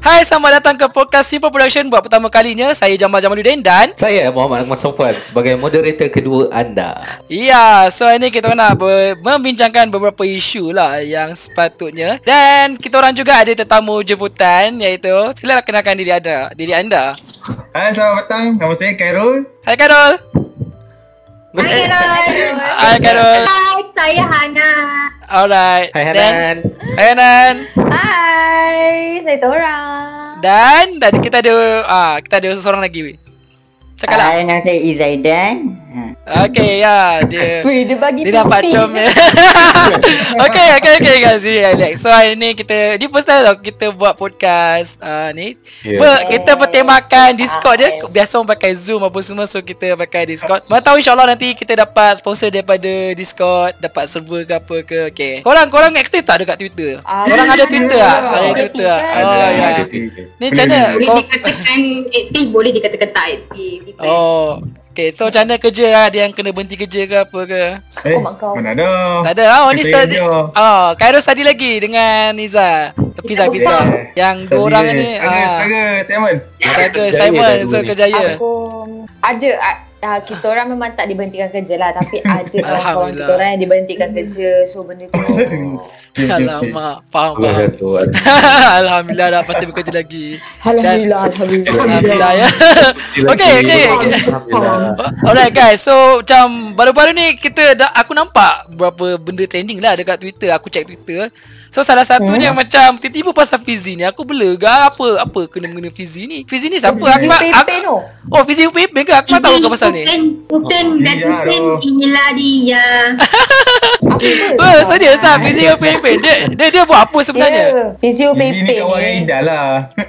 Hai, selamat datang ke podcast Simple Production buat pertama kalinya. Saya Jamal Jamaluddin dan saya Muhammad Ahmad Sofwan sebagai moderator kedua anda. ya, so ini kita nak membincangkan beberapa isu lah yang sepatutnya. Dan kita orang juga ada tetamu jemputan, iaitu silakan kenalkan diri anda. Hai, selamat petang. Nama saya Khairul. Hai Karol. Hai Carol. Hai Karol. Hai, saya Hana. Alright. Hai Dan- Hanan. Hai Hanan. Hai, saya Tora. Dan kita ada seseorang lagi. Cakaplah. Hai, nama saya Izaidan. Okay, ya, dia Wih, dia bagi dia nampak pipi. comel. Okay guys, relax. So hari ni di first time tau kita buat podcast ni. Yeah. Kita bertemakan Discord dia. Biasa orang pakai Zoom apa semua, so kita pakai Discord. Mana tahu insyaAllah nanti kita dapat sponsor daripada Discord, dapat server ke apa ke. Okay. Korang aktif tak dekat Twitter? Korang ada Twitter tak? Ada Twitter tak? Oh ya. Ni macam mana? Boleh dikatakan aktif, boleh dikatakan tak aktif. Oh. Okay, so macam mana kerja? Ada yang kena berhenti kerja ke apa ke? mak kau. Mana ada. Tak ada. Oh, ni Kita study. kerja. Oh, Khairul study lagi dengan Niza. Pizza. Yang dua orang ni Simon. jaga Simon so kerjaya. Aku ada kita orang memang tak diberhentikan kerja lah, tapi ada kawan-kawan Alhamdulillah. kita orang yang diberhentikan kerja. So benda tu Alamak, faham. Alhamdulillah dah pasti bekerja lagi. Alhamdulillah ya. Okay. Alright guys, so macam baru-baru ni aku nampak beberapa benda trending lah dekat Twitter. Aku check Twitter. So salah satunya macam tiba-tiba pasal Fizi ni. Aku bela ke apa kena-mengena Fizi ni. Fizi ni siapa? Fizi UPP tu. Oh, Fizi UPP ke? Aku tak tahu ke pasal ni. Upen dan Dia Upen tu. inilah dia. Oh, serius lah Fizi UPP. Dia buat apa sebenarnya? Fizio Ini PP kawan ni. Ida lah.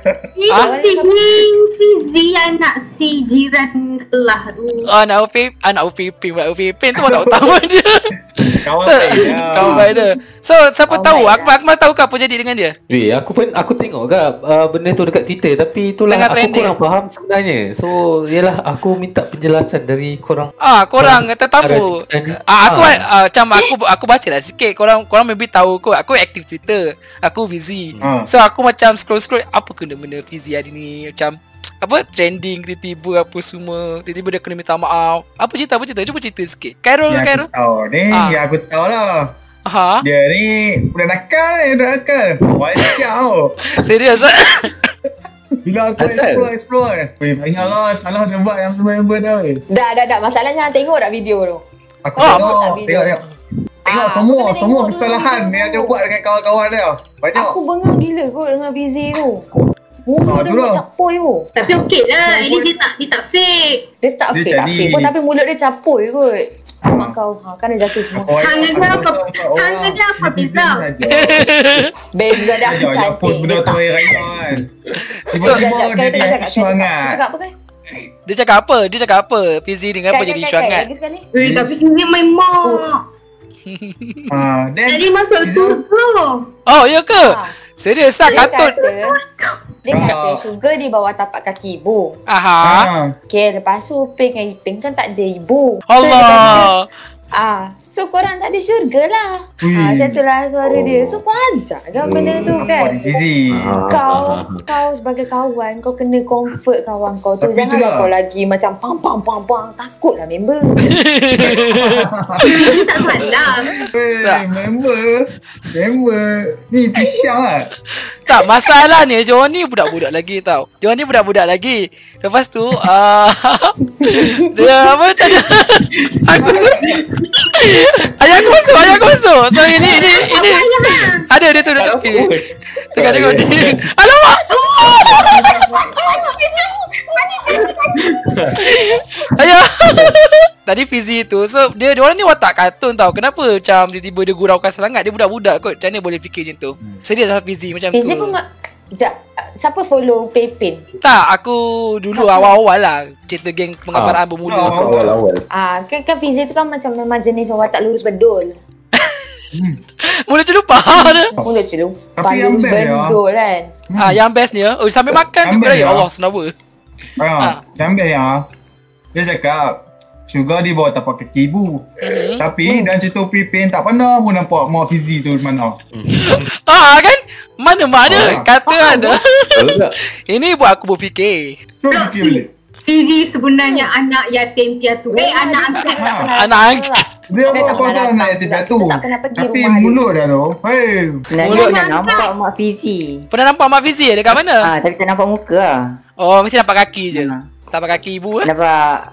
Fizi anak si jiran kelah tu. Anak UPP tu tak tahu dia. Kawan So, Ida. kawan baik dia. So, siapa Oh tahu? my Aku mana tahu apa jadi dengan dia? Aku tengok ke benda tu dekat Twitter, tapi itulah Tengah aku trending. kurang faham sebenarnya. So, yalah aku minta penjelasan dari korang. Korang tetamu. Macam aku baca lah sikit. Korang maybe tahu kot. Aku aktif Twitter. Aku busy. So aku macam scroll apa kena benda Fizi hari ni, macam apa trending tiba-tiba apa semua. Tiba-tiba dia kena minta maaf. Apa cerita? Cuba cerita sikit. Khairul. Yang aku tahu ni, yang aku tahu lah. Ha? Dia ni budak nakal. Wajau. Serius? Bila aku Asal? explore. Weh, banyak lah. Salah dia buat yang member dah weh. Dah. Masalahnya tengok tak video tu? Aku Oh, tengok. Tengok aku semua kena tengok kesalahan dulu. yang dia buat dengan kawan-kawan dia. Banyak. Aku bengak gila kot dengan Fizi tu. Mulut dia itulah. macam capoi tu. Tapi okey lah, at least dia tak fake. Dia tak Dia fake tak jadi- fake pun, tapi mulut dia capoi kot. Mak kau, kan dia jatuh semua. Hang dia apa? Hang dia apa, Pizza? Beza dah aku Jangan cantik. post benda Dia tu tak- hari raya kan. Sekejap, Tiba-tiba dia sekejap, dia sekejap. semangat. Cakap apa kan? Dia cakap apa? Fizi dengan apa jadi isu hangat? Lagi sekali. Weh, tapi dia main mak. Then Jadi masuk surga. Oh, ya ke? Ha. Serius lah Dia katut. Dia kata syurga di bawah tapak kaki ibu. Aha. Okay, lepas tu Upin dengan Ipin kan tak ada ibu. So, dia Allah. kata, so korang tak ada syurga lah. Ui. Macam tu lah suara dia. So kau ajak je benda tu kan. Easy. Kau sebagai kawan, kau kena comfort kawan kau tu. Tapi Janganlah itulah. kau lagi macam pang. Takutlah member. Dia tak salah. Tak. Member ni pisang lah. Tak, masalah ni Johan ni budak-budak lagi tau. Johan ni budak-budak lagi. Lepas tu dia apa macam dia aku ayah aku masuk. So ini ada dia tu duduk tengah tengok dia. Alamak. Ayah. Tadi Fizi tu. So dia orang ni watak kartun tau. Kenapa macam tiba-tiba dia guraukan sangat? Dia budak-budak kot. Macam mana boleh fikir macam tu? Serius lah Fizi macam tu. Fizi pun siapa follow Pepin? Tak, aku dulu awal-awal lah cerita geng pengambaraan bermula tu. Awal-awal. Kan Fizi tu kan macam memang jenis orang tak lurus bedul. Mula celupa dia. Mulut celup. Tapi yang Lurus best ya. bedul kan. Yang bestnya, sambil makan Yang tu best ya ya. Allah senawa. Yang best ya. Dia cakap Sugar di bawah tapak kaki ibu. Tapi dalam cerita Pipin tak pernah pun nampak mak Fizi tu mana. Kan? Mana-mana kata ada. Betul tak? Ini buat aku berfikir. Tu fikir balik. Fizi sebenarnya anak yatim piatu. Anak angkat. Anak angkat. Dia tak apa pernah kau nak datang. tiap tu. Kita tak pernah pergi Tapi rumah dia. mulut dah tu. Hei. Mulut Nak nampak mak Fizi. Pernah nampak Mak Fizi dekat mana? Tapi tak nampak muka lah. Oh, mesti nampak kaki je. Ha. Nampak kaki ibu eh? Nampak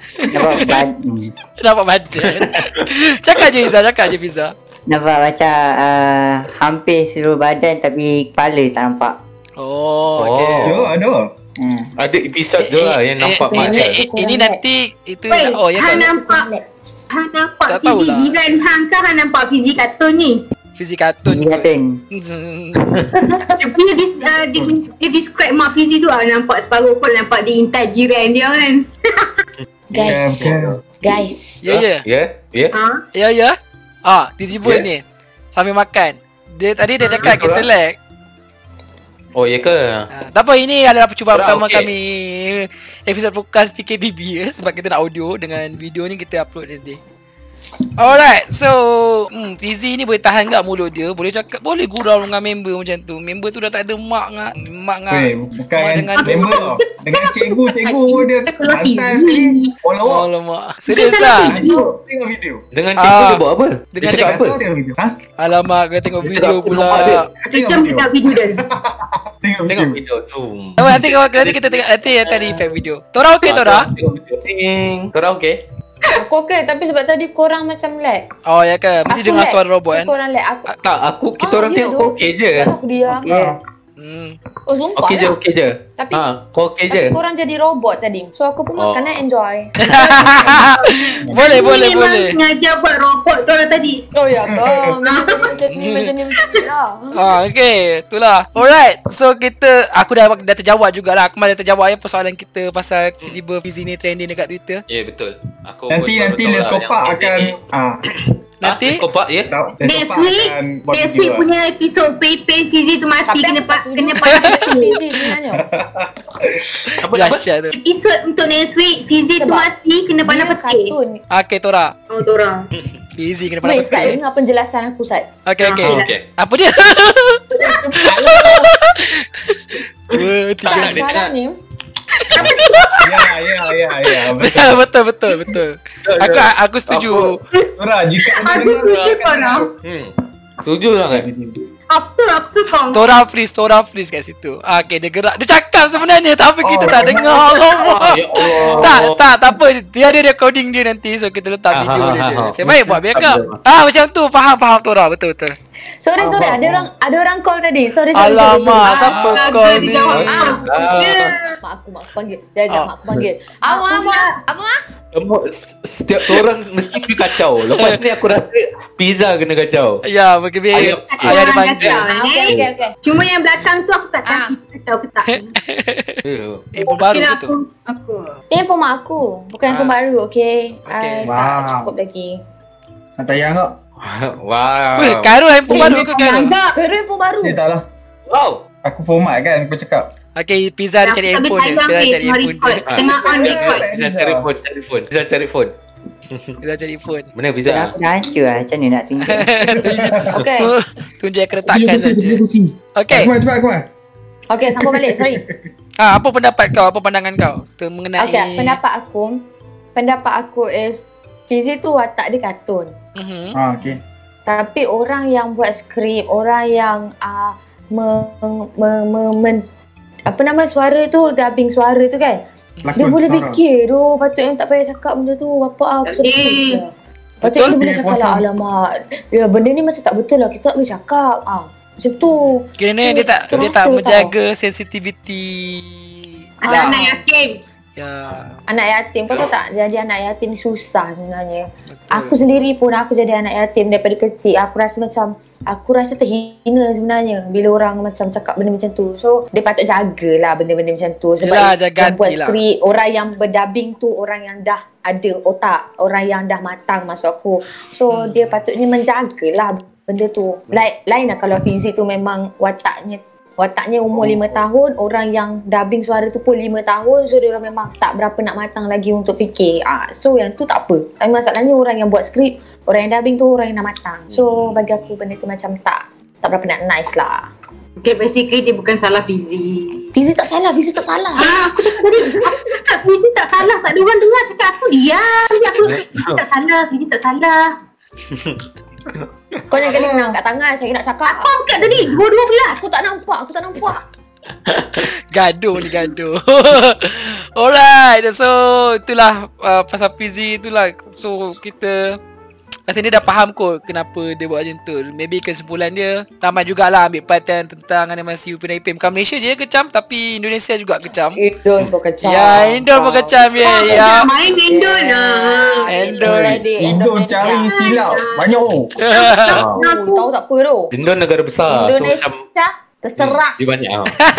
Nampak badan. Cakap je Fiza, cakap je Fiza. nampak macam hampir seluruh badan tapi kepala tak nampak. Oh, okey. Ya, ada. Ada episod tu lah yang nampak mak dia. Ini nanti itu Weh, oh ya Han tak nampak. Han nampak Tak tahulah. Fizi jiran hang ke Han nampak Fizi kartun ni? Fizi kartun. Fizi kartun. Dia punya dia describe mak Fizi tu nampak separuh pun nampak dia intai jiran dia kan. Guys. Guys. Ya ya. Ya? Ya? Ha? Ya ya. Tiba-tiba Ya. ni sambil makan. Dia tadi dia cakap betul kita lah. lag. Oh, ya ke? Tak apa, ini adalah percubaan Orang pertama okey. kami episod podcast PKBB sebab kita nak audio dengan video ni kita upload nanti. Alright, so Fizi ni boleh tahan tak mulut dia? Boleh cakap, boleh gurau dengan member macam tu. Member tu dah tak ada mak ngah. Weh, bukan dengan member tau. Dengan cikgu pun dia Kalau hantar Fizi. sekali. Follow up. Alamak. Serius lah. Tengok video. Dengan cikgu dia buat apa? dengan Dia cakap apa? Tahu tengok video. Ha? Alamak, kau tengok Dia video cakap apa pula. nama dia? Macam kita video dia. Tengok Tengok video. video Zoom. Oh, nanti kita tengok nanti ada effect video. Tora okey Tora? Tengok video. Ting. Tora okey? Aku okey tapi sebab tadi korang macam lag. Oh ya ke? Mesti Aku dengar lag. suara robot kan? Korang lag aku. Tak, kita orang ya tengok tu. kau okey je. Baru aku diam. Okay. Oh sumpah Okey je, lah. okey je. Tapi Kau okey je. tapi korang jadi robot tadi. So aku pun makan dan enjoy. boleh. Ni memang sengaja buat robot tu orang tadi. Oh ya ke? Macam ni lah. Okay, itulah. Alright, so aku dah terjawab jugalah. Aku malah terjawab persoalan kita pasal tiba-tiba Fizi ni trending dekat Twitter. Ya, betul. Aku Nanti betul-betul Les lah Kopak yang akan ini. Nanti Kopak ya? tahu. Next week punya episod Pepe Fizi tu mati kena Fizi sebenarnya. Apa? dahsyat tu. Episod untuk next week Fizi tu Sebab mati kena pandang Dia petik. kartun. Okay, Tora. Oh tu orang. Fizi kena Wait, pandang Sat, petik. dengar penjelasan aku, Sat. Okay. Okey. Apa dia? Dua, tiga. Tak, dia Sekarang ni, Ya. Betul. Aku setuju. Tora, jika anda Aku dengar setuju kau nak. Setuju sangat. Apa kau? Tora freeze kat situ. Okay, dia gerak. Dia cakap sebenarnya tapi kita tak dengar. Ya Allah. Tak apa. Dia ada recording dia nanti. So kita letak video dia je. Saya baik buat backup. Macam tu. Faham Tora. Betul. sorry, ada orang call tadi. Sorry. Alamak, siapa call ni? Mak aku panggil. Jap, mak aku panggil. Abang. Setiap orang mesti pergi kacau. Lepas ni aku rasa pizza kena kacau. Ya, bagi ayah dia panggil. Okay. Cuma yang belakang tu aku tak kaki tahu ke tak. Pembaru Kira tu. aku. Info mak aku. Bukan info baru, okay? Okay. Tak Wow. cukup lagi. Nak tayang tak? Wow. Karo handphone baru ke Karo? Kira info baru. Tak lah. Wow. Aku format kan, aku cakap. Okay, Pizza dia cari handphone dia. Pizza cari handphone dia. Tengah on record. Pizza cari phone. Pizza cari phone. Pizza cari phone. Mana pizza? Aku dah hancur lah. Macam mana nak tunjuk? Okay. Tunjuk keretakan saja. Okay. Cepat. Okay, sambung balik. Sorry. Apa pendapat kau? Apa pandangan kau mengenai Okay, pendapat aku is Fizi tu watak dia kartun. Okay. Tapi orang yang buat skrip, orang yang suara tu, dubbing suara tu kan. Dia boleh fikir tu, patutnya tak payah cakap benda tu. Bapa aku sedih. Patutnya dia boleh cakap lah, alamak. Ya, benda ni macam tak betul lah, kita tak boleh cakap. Macam tu. Kira dia tak menjaga sensitiviti. Anak yatim. Ya. Anak yatim, kau tahu tak, jadi anak yatim ni susah sebenarnya. Betul. Aku sendiri pun aku jadi anak yatim daripada kecil. Aku rasa terhina sebenarnya bila orang macam cakap benda macam tu. So dia patut jagalah benda-benda macam tu. Sebab Yelah, jaga yang buat hati lah. skrip, orang yang berdubbing tu orang yang dah ada otak, orang yang dah matang maksud aku. So dia patutnya menjagalah benda tu. Lain lah kalau Fizi tu memang wataknya wataknya umur 5 tahun, orang yang dubbing suara tu pun 5 tahun, so dia orang memang tak berapa nak matang lagi untuk fikir. So yang tu tak apa. Tapi masalahnya orang yang buat skrip, orang yang dubbing tu orang yang nak matang. So bagi aku benda tu macam tak berapa nak nice lah. Okay, basically dia bukan salah Fizi. Fizi tak salah. Aku cakap tadi, aku cakap Fizi tak salah. Tak ada orang dengar cakap aku diam. Fizi tak salah. Kau yang kena angkat tangan, saya nak cakap. Aku angkat tadi, dua-dua belah. Aku tak nampak. Gaduh. Alright, so itulah pasal Fizi itulah. So kita rasa dia dah faham kot kenapa dia buat macam tu. Maybe kesimpulan dia, ramai jugalah ambil perhatian tentang animasi Upin Ipin. Bukan Malaysia je kecam, tapi Indonesia juga kecam. Indon pun kecam. Ya, Indon pun kecam. Ya. Main Indon lah. Indon cari silap banyak. Tahu tak apa tu. Indon negara besar. Indonesia terserah. Dia banyak.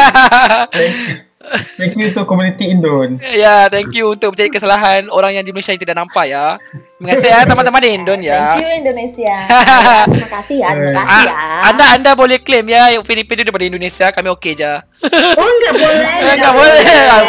Thank you to community Indon. Ya, thank you untuk mencari kesalahan orang yang di Malaysia yang tidak nampak ya. Terima kasih ya teman-teman di Indon ya. Thank you Indonesia. Terima kasih ya. Anda boleh claim ya Upin Ipin itu daripada Indonesia, kami okey je. Oh, enggak boleh. Enggak boleh.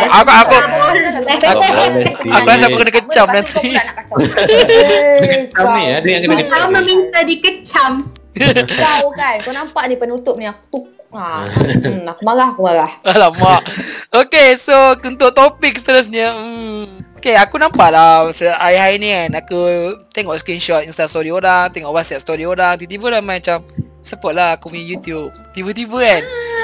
Aku rasa aku kena kecam nanti. Kecam ni ada yang kena kecam. Kau meminta dikecam. Kau kan, kau nampak ni penutup ni aku aku marah. Alamak. Okay, so untuk topik seterusnya, okay, aku nampak lah hari-hari ni kan, aku tengok screenshot Insta story orang, tengok WhatsApp story orang, tiba-tiba dah macam support lah aku punya YouTube. Tiba-tiba kan,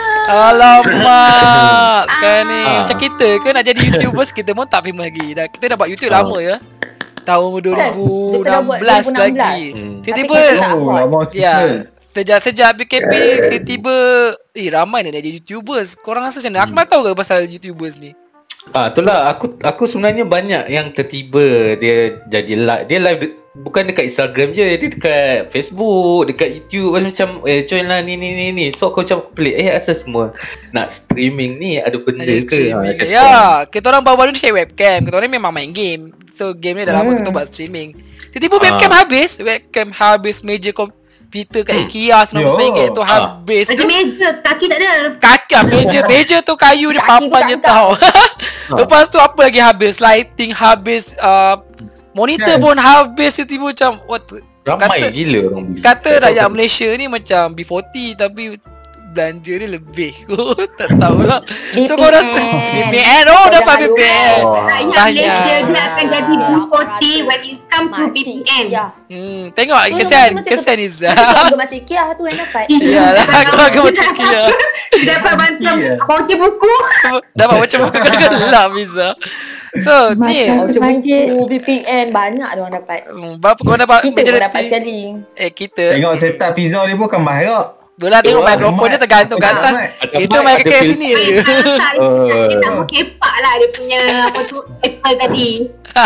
alamak. Sekarang ni macam kita ke nak jadi YouTubers, kita pun tak famous lagi. Kita dah buat YouTube lama ya, tahun 2016 lagi. Tiba-tiba ya, sejak BKP tiba-tiba ramai nak jadi YouTubers. Korang rasa macam mana? Akmal tahu ke pasal YouTubers ni? Itulah aku sebenarnya banyak yang tertiba dia jadi live. Dia live bukan dekat Instagram je, dia dekat Facebook, dekat YouTube macam join lah ni. So aku macam pelik, asal semua nak streaming ni ada benda ke? Ya, kita orang baru-baru ni share webcam. Kita orang ni memang main game. So game ni dah lama kita buat streaming. Tiba-tiba webcam habis meja komputer kat IKEA RM19 tu habis. Ada meja, kaki tak ada. Meja tu kayu dia papan je tau. Lepas tu apa lagi habis? Lighting habis, monitor pun habis. Tiba-tiba macam ramai gila orang beli. Kata rakyat Malaysia ni macam B40 tapi belanja dia lebih. Tak tahulah. So kau rasa BPN dapat BPN. Rakyat Malaysia dia akan jadi B40 when it come to BPN. Tengok kesian Izzah. Keluarga macam IKEA tu yang dapat. Iyalah, keluarga macam IKEA. Dia dapat bantu voucher buku. Dapat macam buku gelap Izzah. So ni voucher buku BPN banyak dia orang dapat. Berapa kau dapat? Kita pun dapat sekali. Kita tengok setup pizza dia pun kan mahal. Belah tengok mikrofon dia tergantung ke atas. Itu mic kat sini je. Dia tak mau kepak lah dia punya apa tu Apple tadi.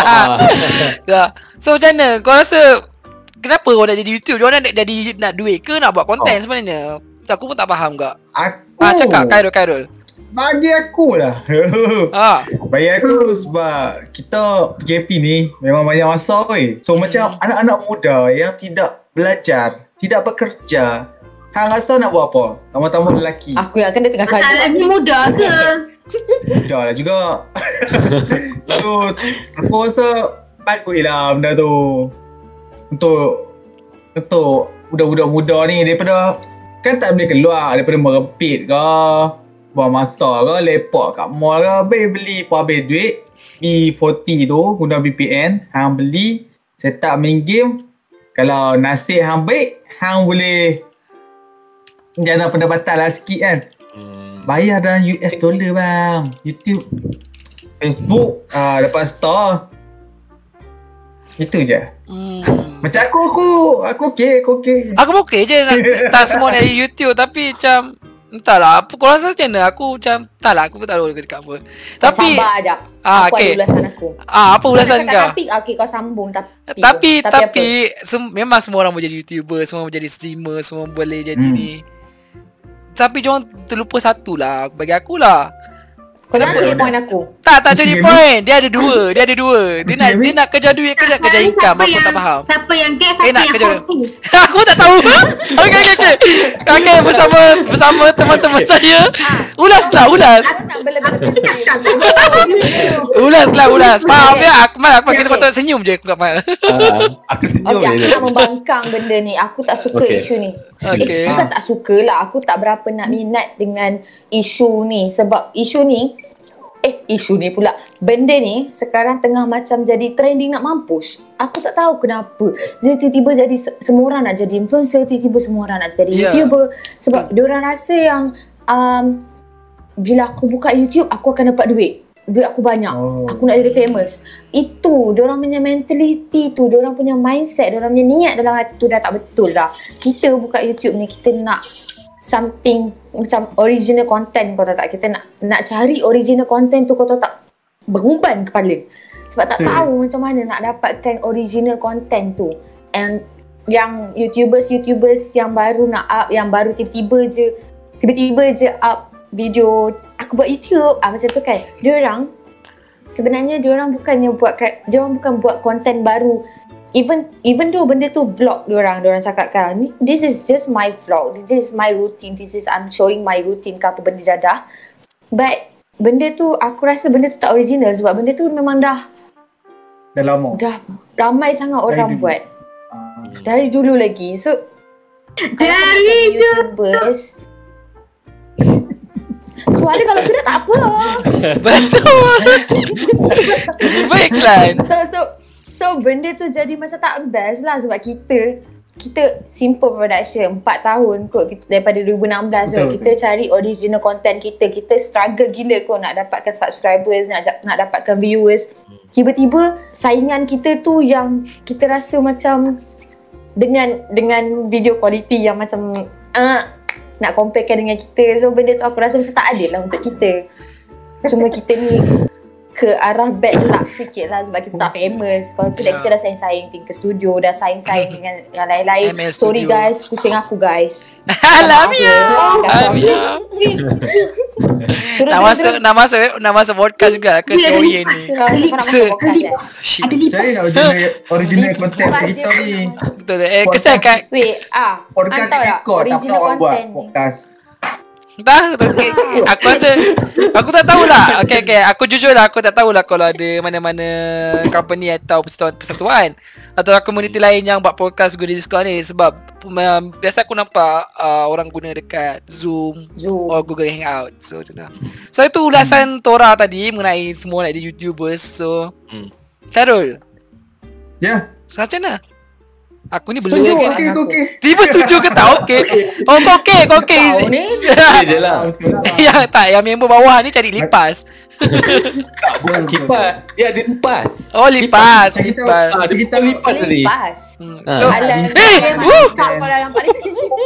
So macam mana? Kau rasa kenapa orang nak jadi YouTube? Orang nak duit ke nak buat konten sebenarnya? Aku pun tak faham kak. Cakap Khairul. Bagi aku lah. Bagi aku sebab kita PKP ni memang banyak masa weh. So macam anak-anak muda yang tidak belajar, tidak bekerja, hang rasa nak buat apa? Tambah-tambah lelaki. Aku yang akan dia tengah saja. Lagi muda ke? Muda lah juga. So aku rasa bagus lah benda tu. Untuk budak-budak muda ni daripada kan tak boleh keluar, daripada merepit ke, buang masa ke, lepak kat mall ke, beli pun habis duit. B40 tu guna VPN, hang beli, setup main game. Kalau nasib hang baik, hang boleh jana pendapatan lah sikit kan. Bayar dalam US dollar bang. YouTube, Facebook, dapat store. Itu je. Macam aku okey. Aku okey je tak semua dari YouTube tapi macam entahlah apa kau rasa macam mana. Aku macam entahlah, aku pun tak tahu dekat apa. Tapi sabar ajak. Okay. Ada ulasan aku. Apa ulasan kau? Tapi okey kau sambung tapi memang semua orang boleh jadi YouTuber, semua boleh jadi streamer, semua boleh jadi ni. Tapi jangan terlupa satu lah bagi aku lah. Kau jangan cari poin aku. Tak jadi point. Dia ada dua. Dia nak kejar duit ke nak kejar income? Aku tak faham. Siapa yang guest, siapa yang host ni? Aku tak tahu. Okey, bersama teman-teman saya. Ulas. Ulas. Faham ya? Aku kita patut senyum je, aku tak faham. Aku senyum Aku je. nak membangkang benda ni. Aku tak suka isu ni. Bukan tak suka lah. Aku tak berapa nak minat dengan isu ni. Sebab isu ni pula. Benda ni sekarang tengah macam jadi trending nak mampus. Aku tak tahu kenapa. Jadi tiba-tiba jadi semua orang nak jadi influencer, tiba-tiba semua orang nak jadi YouTuber. Sebab diorang rasa yang bila aku buka YouTube, aku akan dapat duit. Duit aku banyak. Aku nak jadi famous. Itu diorang punya mentality tu, diorang punya mindset, diorang punya niat dalam hati tu dah tak betul dah. Kita buka YouTube ni, kita nak something macam original content, kau tahu tak? Kita nak cari original content tu, kau tahu tak? Beruban kepala. Sebab tak tahu macam mana nak dapatkan original content tu. And yang YouTubers yang baru nak up, yang baru tiba-tiba je up video, aku buat YouTube macam tu kan. Diorang sebenarnya diorang bukan buat content baru. Even though benda tu vlog diorang cakap kan, this is just my vlog, this is my routine, I'm showing my routine ke apa benda jadah. But benda tu, aku rasa benda tu tak original sebab benda tu memang dah lama. Dah ramai sangat orang buat. Dari dulu lagi. So dari YouTubers, suara kalau sudah tak apa. Betul. Baiklah. So benda tu jadi macam tak best lah sebab kita simple production 4 tahun kot daripada 2016 so kita cari original content kita struggle gila kot nak dapatkan subscribers, nak dapatkan viewers. Tiba-tiba saingan kita tu yang kita rasa macam dengan video quality yang macam nak comparekan dengan kita. So benda tu aku rasa macam tak adil lah untuk kita. Cuma kita ni ke arah bad luck sikit lah sebab kita tak famous. Kalau tu kita dah saing-saing tingkat studio, dah saing-saing dengan yang lain-lain. Sorry guys, kucing aku guys. Alhamdulillah. Nak masuk podcast juga ke story ni. Cari nak original content kita ni. Betul. Kesan kat podcast ni Discord tak pernah buat podcast. Aku tak tahulah. Okay. Aku jujur lah, aku tak tahulah kalau ada mana-mana company atau persatuan atau community lain yang buat podcast guna Discord ni. Sebab biasa aku nampak orang guna dekat Zoom or Google Hangout. So itu ulasan Tora tadi mengenai semua nak jadi YouTubers. So Tarul. Ya. Macam mana? Aku ni belum lagi. Okey. Tiba setuju ke tak? Okey. Oh, kau okey. Dia lah. Yang tak, yang member bawah ni cari lipas. Tak bukan kipas. Dia ada lipas. Oh, lipas. Kita lipas tadi. So, kalau nampak ni.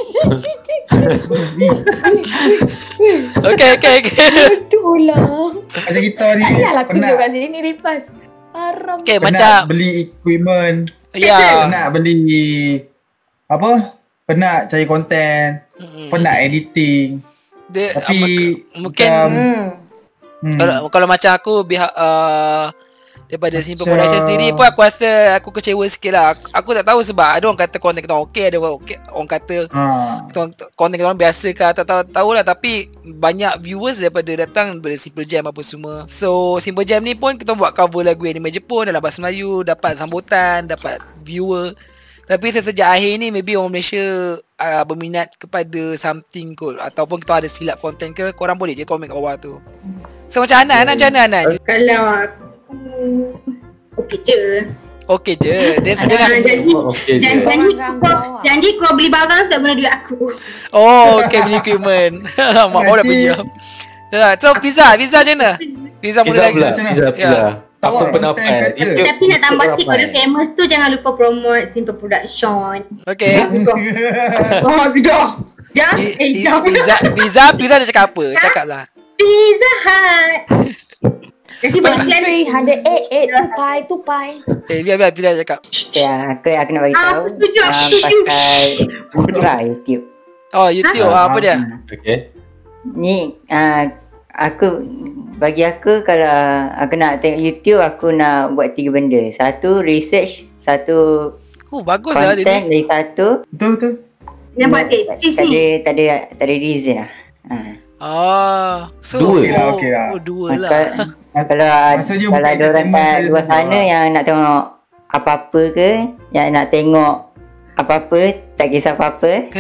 Okey. Aduh lah. Macam kita ni Taklah tunjuk kat sini ni lipas. Haram. Okay, macam beli equipment. Nak beli penat cari konten, penat editing. Tapi mungkin kalau macam aku daripada Simple Production sendiri pun aku rasa aku kecewa sikit lah. Aku tak tahu sebab ada orang kata konten kita okey, ada orang kata konten kita orang biasa ke, tak tahu lah. Tapi banyak viewers daripada datang daripada Simple Jam apa semua. So Simple Jam ni pun kita buat cover lagu anime Jepun dalam bahasa Melayu, dapat sambutan, dapat viewer. Tapi sejak akhir ni maybe orang Malaysia berminat kepada something kot, ataupun kita ada silap konten ke, korang boleh je komen kat bawah tu. So macam Anan? Kalau aku okey je. Janji kau beli barang tak guna duit aku. Oh, okey, beli equipment. Mak bawa dah pergi. So pizza macam mana? Pizza mula lagi. Pizza. Apa pendapat? Tapi nak tambah sikit, kalau famous tu jangan lupa promote Simple Production. Okey. Sudah. Pizza dah cakap apa? Cakaplah. Pizza Hut. Nanti balik lagi. Tupai. Biar Pizza cakap. Aku nak bagi tahu. Aku setuju. Pasal YouTube. Oh, YouTube. Apa dia? Okey. Ni Bagi aku kalau aku nak tengok YouTube, aku nak buat 3 benda. Satu, research. Satu, bagus lah dia content. ni. Dari satu, Betul. Dia buat tesis ni. tak ada reason lah. So Okey lah. dua lah. Kalau ada orang kat luar sana yang nak tengok apa-apa ke, yang nak tengok apa-apa, tak kisah apa-apa.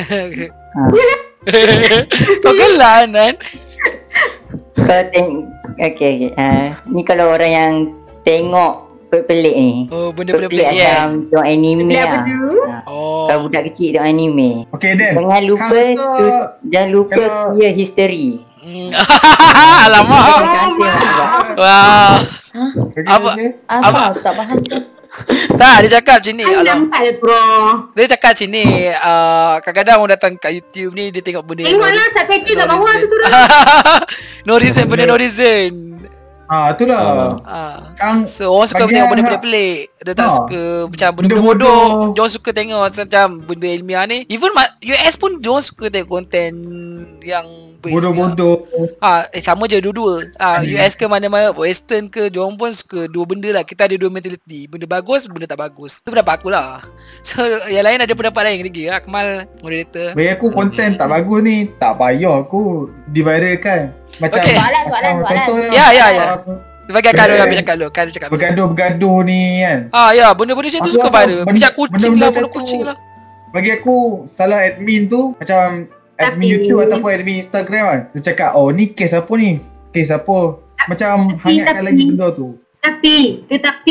Kau gelak Nan. Kau okay. Ni kalau orang yang tengok pelik ni. Benda pelik macam tengok anime lah. Kalau budak kecil tengok anime. Okay Dan, Jangan lupa clear history. Alamak. Wow. Apa? Aku tak faham tu. Tak, dia cakap macam ni. Nampak je bro. Dia cakap macam ni, kadang-kadang orang datang kat YouTube ni, dia tengok benda Tengoklah subtitle kat bawah tu turun. no reason, benda no reason. Itulah. So orang suka tengok benda pelik-pelik. Dia tak suka macam benda bodoh. Diorang suka tengok macam benda ilmiah ni. Even US pun diorang suka tengok konten yang bodoh-bodoh. Sama je dua-dua. US ke mana-mana, Western ke, diorang pun suka dua benda lah. Kita ada dua mentality. Benda bagus, benda tak bagus. Itu pendapat aku lah. So yang lain ada pendapat lain lagi. Akmal, moderator. Bagi aku konten tak bagus ni, tak payah aku diviralkan. Macam soalan. Ya. Bagi Kado ambil cakap dulu. Kado cakap. Bergaduh ni kan. Ya, benda-benda macam tu suka viral. Pijak kucing lah, bunuh kucing lah. Bagi aku salah admin tu macam admin YouTube ataupun admin Instagram kan. Dia cakap, ni kes apa ni? Kes apa? Macam hangatkan lagi benda tu. Tetapi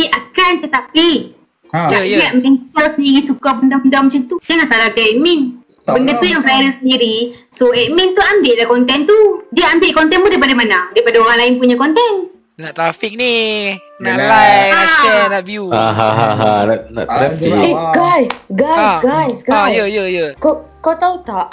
dia mental sendiri suka benda-benda macam tu. Jangan salahkan admin. Benda tu yang viral sendiri. So admin tu ambil lah konten tu. Dia ambil konten tu daripada mana? Daripada orang lain punya konten. Nak traffic ni. Nak like, nak share, nak view. Nak traffic. Guys. Ya. Kau tahu tak?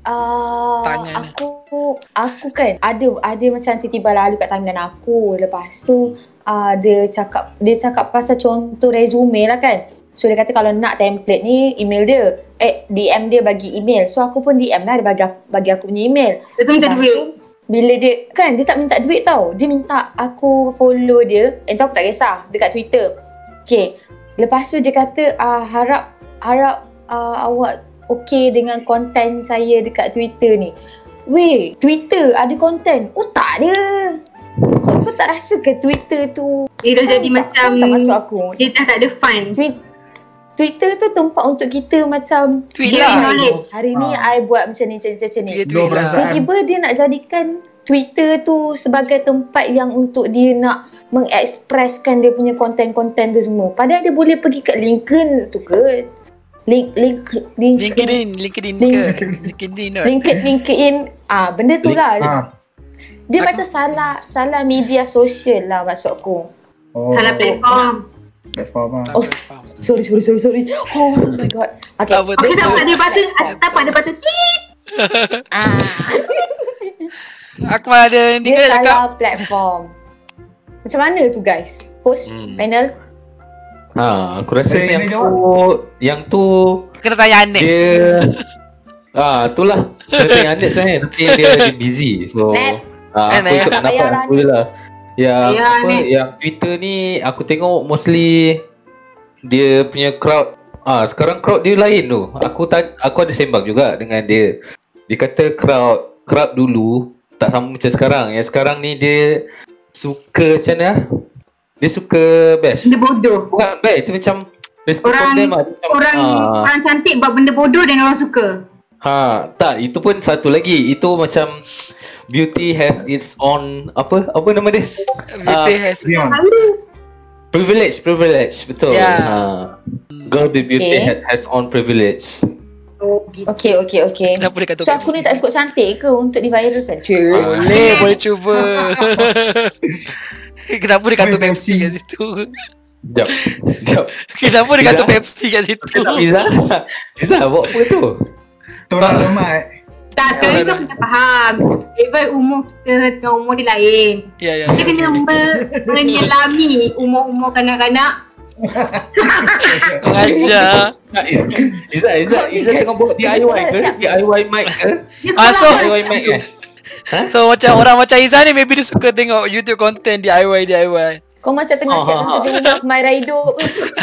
Aku kan ada macam tiba-tiba lalu kat timeline aku. Lepas tu dia cakap pasal contoh resume lah kan. So dia kata kalau nak template ni email dia. DM dia bagi email. So aku pun DM lah, dia bagi aku punya email. Dia tu minta duit. Bila dia tak minta duit tau. Dia minta aku follow dia. Entah aku tak kisah dekat Twitter. Okay. Lepas tu dia kata harap awak okay dengan konten saya dekat Twitter ni. Weh, Twitter ada konten. Tak dia. Kau tak rasa ke Twitter tu dia dah jadi macam tak masuk aku. Dia dah tak ada fun. Twitter tu tempat untuk kita macam hari ni I buat macam ni. Tiba-tiba dia nak jadikan Twitter tu sebagai tempat yang untuk dia nak mengekspreskan dia punya konten-konten tu semua. Padahal dia boleh pergi kat LinkedIn tu ke. LinkedIn. Benda tu lah. Dia macam salah media sosial lah maksud aku. Salah platform. Sorry. Oh my god. Okay, tak ada button. Aku ada ni ke cakap salah platform. Macam mana tu guys? Host panel. Aku rasa yang tu kena tanya Anik. Dia itulah. Kena tanya Anik sebenarnya. Tapi dia busy. So aku ikut pendapat aku je lah. Yang Twitter ni aku tengok mostly dia punya crowd. Sekarang crowd dia lain tu. Aku ada sembang juga dengan dia. Dia kata crowd dulu tak sama macam sekarang. Yang sekarang ni dia suka macam mana? Dia suka bash. Benda bodoh. Bukan bash, dia macam orang cantik buat benda bodoh dan orang suka. Tak, itu pun satu lagi. Itu macam beauty has its own apa nama dia? Beauty has privilege, betul. Girl with beauty has own privilege. Gitu. Okay. Kenapa dia kata so aku ni tak cukup cantik ke untuk diviralkan? Boleh cuba. Kenapa dia kata Pepsi kat situ? Sekejap. Kenapa dia kata Pepsi kat situ? Izzah buat apa tu? Tolong lemak. Tak, sekarang tu kena faham. Even umur kita dengan umur dia lain. Ya. Kita kena menyelami umur-umur kanak-kanak. Mengajar. Izzah tengah buat DIY ke? DIY mic ke? So DIY mic ke? So macam orang macam Izzah ni maybe dia suka tengok YouTube content DIY. Kau macam tengah siap kerja dengan Maira hidup.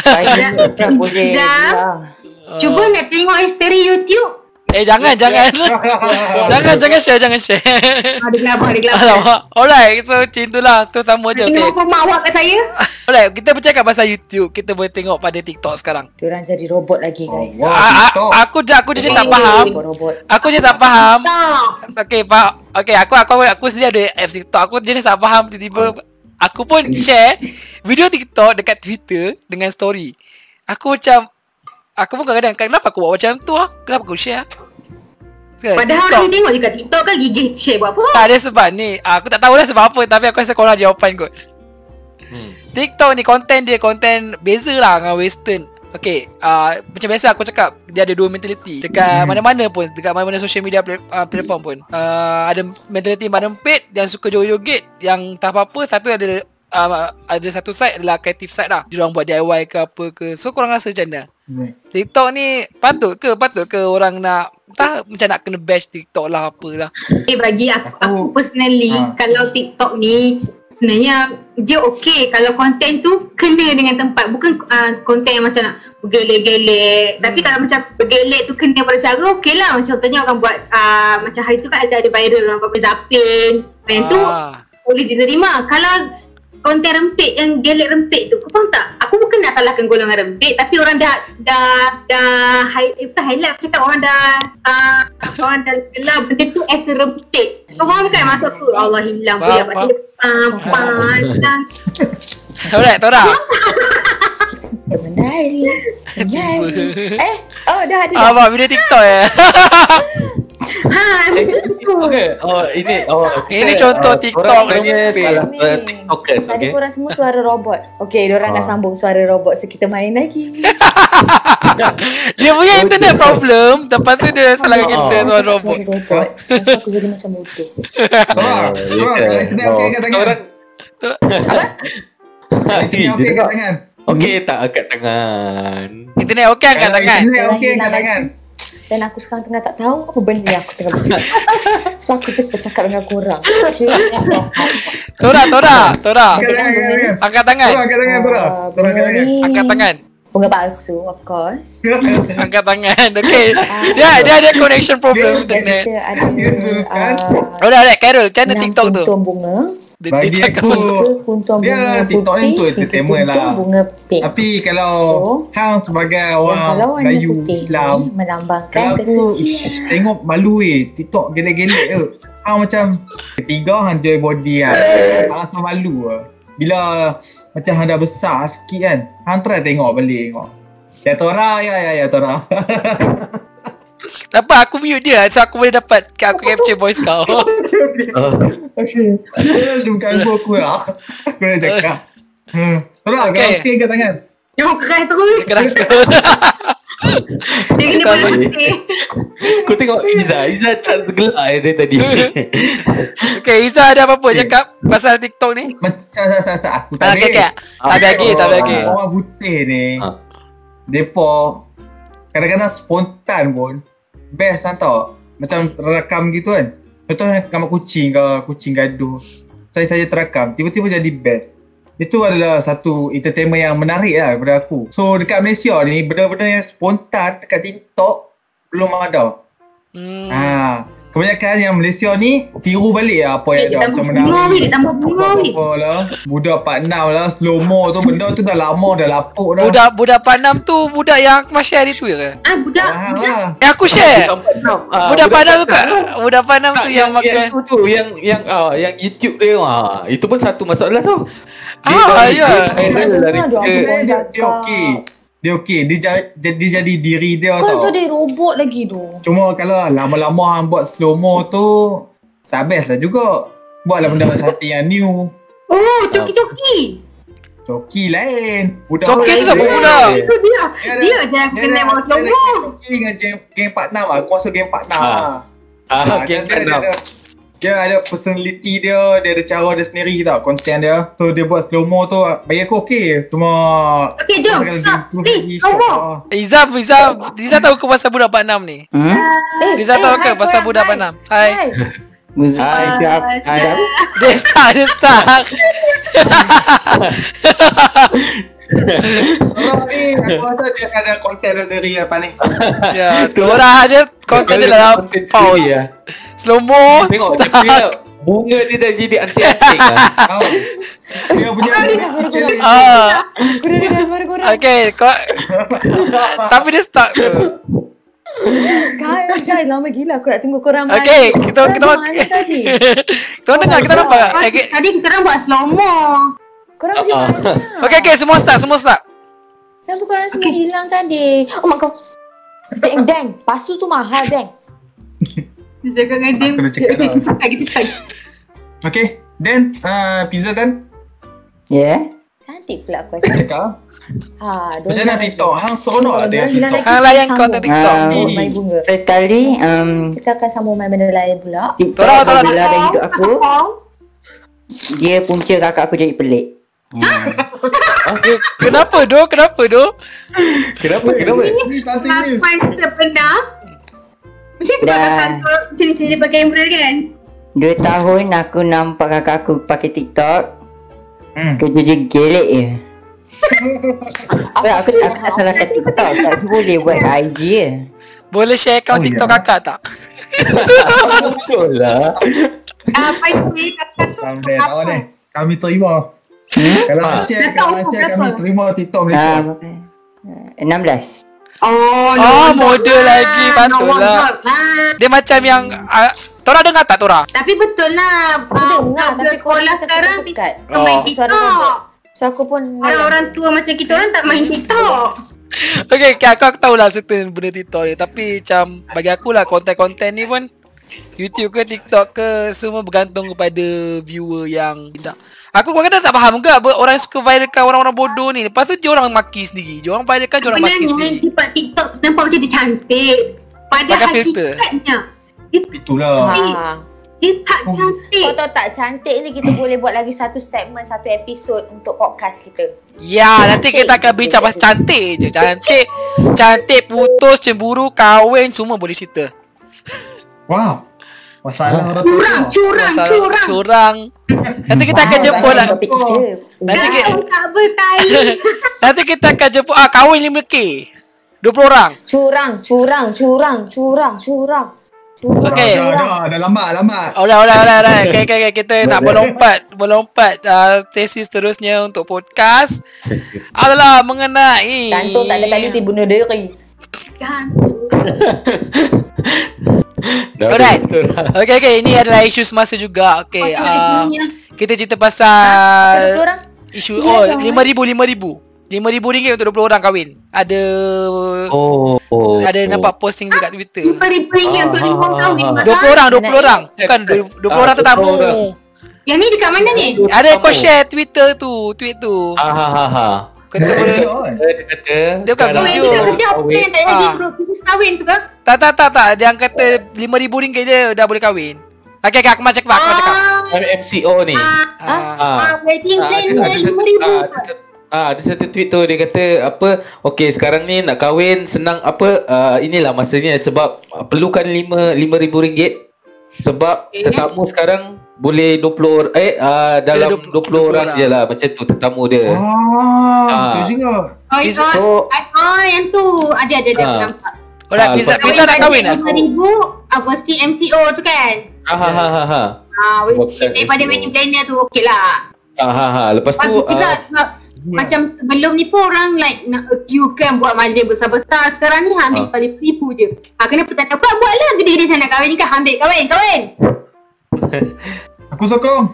Cuba nak tengok history YouTube. Jangan share. Ada gelabah. Alright, so macam itulah. Tu sama je. Tengok kau mawak kat saya. Alright, kita bercakap pasal YouTube. Kita boleh tengok pada TikTok sekarang. Diorang jadi robot lagi guys. Aku je tak faham. Aku je tak faham. Okay, aku sendiri ada apps TikTok. Aku jenis tak faham tiba-tiba aku pun share video TikTok dekat Twitter dengan story. Aku pun kadang-kadang kenapa aku buat macam tu Kenapa aku share? Padahal orang tengok je kat TikTok kan gigih share buat apa? Tak ada sebab ni. Aku tak tahulah sebab apa, tapi aku rasa korang jawapan kot. TikTok ni konten beza lah dengan western. Okay, macam biasa aku cakap, dia ada dua mentality. Dekat mana-mana pun, dekat mana-mana social media platform pun, ada mentality menempit yang suka joget-joget, yang tak apa-apa. Satu ada satu side adalah creative side lah. Diorang buat DIY ke apa ke. So korang rasa macam mana? TikTok ni patut ke orang nak macam nak kena bash TikTok lah apalah. Bagi aku personally, kalau TikTok ni sebenarnya dia okey kalau konten tu kena dengan tempat, bukan konten yang macam nak bergelek-gelek. Tapi kalau macam bergelek tu kena pada cara, okey lah. Macam contohnya orang buat macam hari tu kan ada viral orang buat zapin. Yang tu boleh diterima. Kalau konten rempit yang gelek rempit tu, kau faham tak? Aku bukan nak salahkan golongan rempit, tapi orang dah highlight cakap orang dah gelar benda tu as rempit. Kau faham kan maksud aku? Allah hilang pula buat pandang. Alright, Tora. Menari. Dah ada. Abang video TikTok ini contoh TikTok TikTokers. Tadi korang semua suara robot. Okay, diorang dah sambung suara robot, so kita main lagi. Dia punya internet problem, lepas tu dia salahkan kita tuan robot. Masa aku jadi macam bodoh. Okey kat tangan. Okey tak angkat tangan. Internet okey angkat tangan. Internet okey angkat tangan. Dan aku sekarang tengah tak tahu apa benda yang aku tengah bercakap. So aku just bercakap dengan korang. Okay. Tora. Angkat tangan. Tora angkat tangan. Bunga palsu, of course. Angkat tangan. Okay. Dia ada connection problem internet. Alright, Carol, macam mana TikTok tu? Kuntum bunga. Bagi aku kuntum bunga TikTok ni tu entertainment lah. Bunga pink. Tapi kalau hang sebagai orang Melayu Islam, melambangkan kesucian, tengok malu TikTok gelek-gelek tu. Hang macam ketiga hang joy body kan. Rasa malu bila macam hang dah besar sikit kan. Hang try tengok balik tengok. Ya Tora, ya Tora. Tak apa, aku mute dia so aku boleh dapat aku capture voice kau. Okay. Dia bukan aku lah. Aku nak cakap. Tora, okay. Okey ke tangan? Jangan keras terus. Keras tu. Dia kena berhenti. Kau tengok Izzah tak tergelak dia tadi. Okay, Izzah ada apa-apa cakap pasal TikTok ni? Macam aku tak bagi. Orang putih ni depa kadang-kadang spontan pun best kan tau. Macam terekam gitu kan. Contohnya gambar kucing gaduh. Saya terekam, tiba-tiba jadi best. Itu adalah satu entertainment yang menarik lah daripada aku. So dekat Malaysia ni, benda-benda yang spontan dekat TikTok belum ada. Kebanyakan yang Malaysia ni tiru balik lah apa yang dah macam menarik. Dia tambah bunga lah. Budak 46 lah, slow mo tu, benda tu dah lama, dah lapuk dah. Budak 46 tu budak yang aku share itu ya ke? Budak. Aku share. Budak 46 tu kat. Budak 46 tu yang makan. Yang YouTube dia. Itu pun satu masalah tu. Ya. Dia okey. Dia jadi diri dia tau. Kau jadi robot lagi tu. Cuma kalau lama-lama hang buat slow mo tu tak best lah juga. Buatlah benda macam yang new. Oh, coki-coki. Coki lain. Coki tu siapa pula? Itu dia. Dia je kena buat slow mo. Coki dengan game 46 lah. Aku rasa game 46. Game 46. Dia ada personality dia ada cara dia sendiri tau, konten dia. So dia buat slow mo tu bagi aku okey. Cuma okey, jom. Slow mo. Izzah tahu ke pasal budak 46 ni? Izzah tahu ke pasal budak 46? Hai. Dia start. Orang ni aku rasa dia ada konten dari apa ni. Ya, Tora dia konten dia dalam pause. Slow mo. Tengok dia bunga dia dah jadi antik-antik lah. Dia punya Kau dengar suara korang. Okay, tapi dia stuck tu. Guys, lama gila aku nak tunggu korang main. Okay, kita mana tadi? kita dengar, kita nampak tak? Tadi kita orang buat slow mo. Korang pergi mana? Okay, semua start. Kenapa korang semua hilang tadi? Oh mak kau. Deng, pasu tu mahal, Deng. Dia cakap dengan dia. Aku dah cakap dah. Kita start. Okay, then pizza dan Ya. Cantik pula aku rasa. cakap. Macam mana TikTok? Hang seronok lah dia TikTok. Hang layan konten TikTok. Main bunga. First kali Kita akan sambung main benda lain pula. TikTok Tora. bila ada hidup aku, dia punca kakak aku jadi pelik. Kenapa doh? Kenapa? Ni cantik ni. Apa yang kita pernah? Mesti sebab Dah. kakak kau ciri-ciri pakai kamera kan? 2 tahun aku nampak kakak aku pakai TikTok. Kerja je gelek je. Aku tak salah kat TikTok. Tak boleh buat kat IG je. Boleh share akaun TikTok kakak tak? Betul lah. Apa itu kakak tu? Sampai tahu ni. Kami terima. Kalau Aceh kami terima TikTok Malaysia. 16. Oh, model lagi, patutlah. Dia macam yang Tora dengar tak Tora? Tapi betul lah. Aku dengar tapi sekolah korang sekarang dekat. main Suara TikTok. robot. So aku pun Orang-orang tua macam kita orang tak main TikTok. Okay, aku tahulah certain benda TikTok ni. Tapi macam bagi aku lah konten-konten ni pun YouTube ke TikTok ke semua bergantung kepada viewer yang tidak. Aku kadang-kadang tak faham juga orang suka viralkan orang-orang bodoh ni. Lepas tu dia orang maki sendiri. Dia orang viralkan, dia orang maki sendiri. Sebenarnya tempat TikTok nampak macam dia cantik. Pada Pakai filter. hakikatnya dia Itulah. dia tak cantik. Kau tahu tak cantik ni kita boleh buat lagi satu segmen, satu episod untuk podcast kita. Ya, nanti kita akan bincang pasal cantik je. Cantik, putus, cemburu, kahwin, semua boleh cerita. Wow. Masalah orang Curang. Nanti kita akan jemput lah. Topik kita. Tak bertai. Nanti kita akan jemput kahwin 5K 20 orang. Curang. Okey. Dah lambat. Alright. Okay. Kita nak berlompat tesis seterusnya untuk podcast adalah mengenai Gantung tak ada tadi pergi bunuh diri. Alright. Okay. Ini adalah isu semasa juga. Okay. Kita cerita pasal Orang isu 5,000 RM5,000 untuk 20 orang kahwin. Ada nampak posting dekat Twitter. RM5,000 untuk 5 orang kahwin. 20 orang. Bukan 20 orang tetamu. Yang ni dekat mana ni? Ada kau share tweet tu. Kata boleh. Dia bukan video. Dia tak jadi bisnes kahwin tu ke? Tak. Dia kata RM5,000 je dah boleh kahwin. Okay, aku macam cakap. MCO ni. Wedding planner RM5,000. Ada satu tweet tu dia kata apa, okey sekarang ni nak kahwin senang apa, inilah masanya sebab perlukan RM5,000 sebab tetamu sekarang boleh 20 dalam 20 orang je lah macam tu tetamu dia. Betul juga. Yang tu ada nampak. Alright, Pizza nak kahwin lah. RM5,000 versi MCO tu kan? Daripada wedding planner tu okey lah. Lepas tu macam sebelum ni pun orang like nak queue kan buat majlis besar-besar. Sekarang ni ambil paling RM1,000 je. Kenapa tak dapat? Buatlah gede-gede saya nak kahwin ni kan. Ambil kahwin. Aku sokong.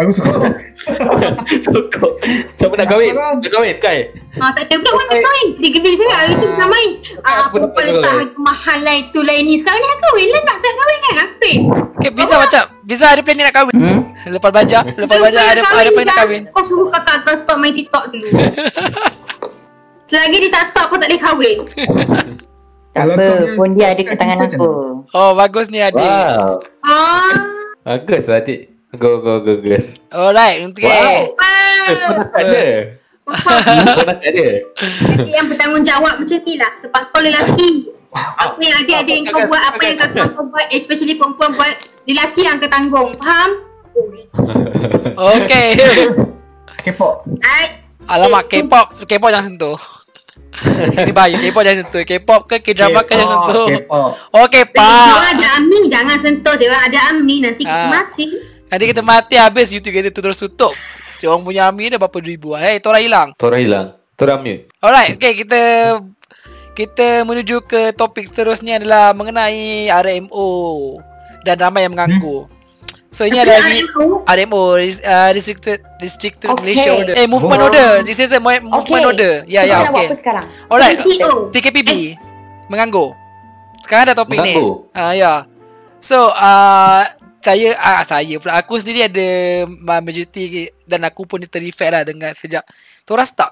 Siapa nak kahwin? Nak kahwin Kai? Tak ada pula orang nak kahwin. Gede-gede saya hari tu nak main. Perempuan letak harga mahal lah itu lah ini. Sekarang ni nak kahwin lah. Nak kahwin kan? Ambil. Okay, Pizza ada plan nak kahwin. Lepas baja ada plan nak kahwin. Kau suruh kata kau stop main TikTok dulu. Selagi dia tak stop, kau tak boleh kahwin. Tak apa, pun dia ada kat tangan aku. Oh, bagus ni adik. Wow. Bagus lah adik. Go guys. Alright, okay. Kau nak ada. Jadi yang bertanggungjawab macam ni lah. Sebab kau lelaki. Apa yang adik-adik kau buat, apa yang kakak kau buat, especially perempuan buat, lelaki yang akan tanggung. Faham? Okay. K-pop. Alamak, K-pop jangan sentuh. Ini bahaya, K-pop jangan sentuh. K-pop ke K-drama ke jangan sentuh. Oh, K-pop. Dia ada Ami, jangan sentuh. Dia ada Ami, nanti kita mati. Nanti kita mati habis YouTube kita terus tutup. Orang punya Ami dah berapa ribu. Hey, Tora hilang. Tora mute. Alright, okay, kita menuju ke topik seterusnya adalah mengenai RMO dan ramai yang mengaku. So ini ada RMO, Restricted Malaysia Order. Movement Order. This is a movement order. Ya, okay. Alright, PKPB mengganggu. Sekarang ada topik ni. Ya. So, saya pula, aku sendiri ada majority dan aku pun tereffect lah dengan sejak Tora start.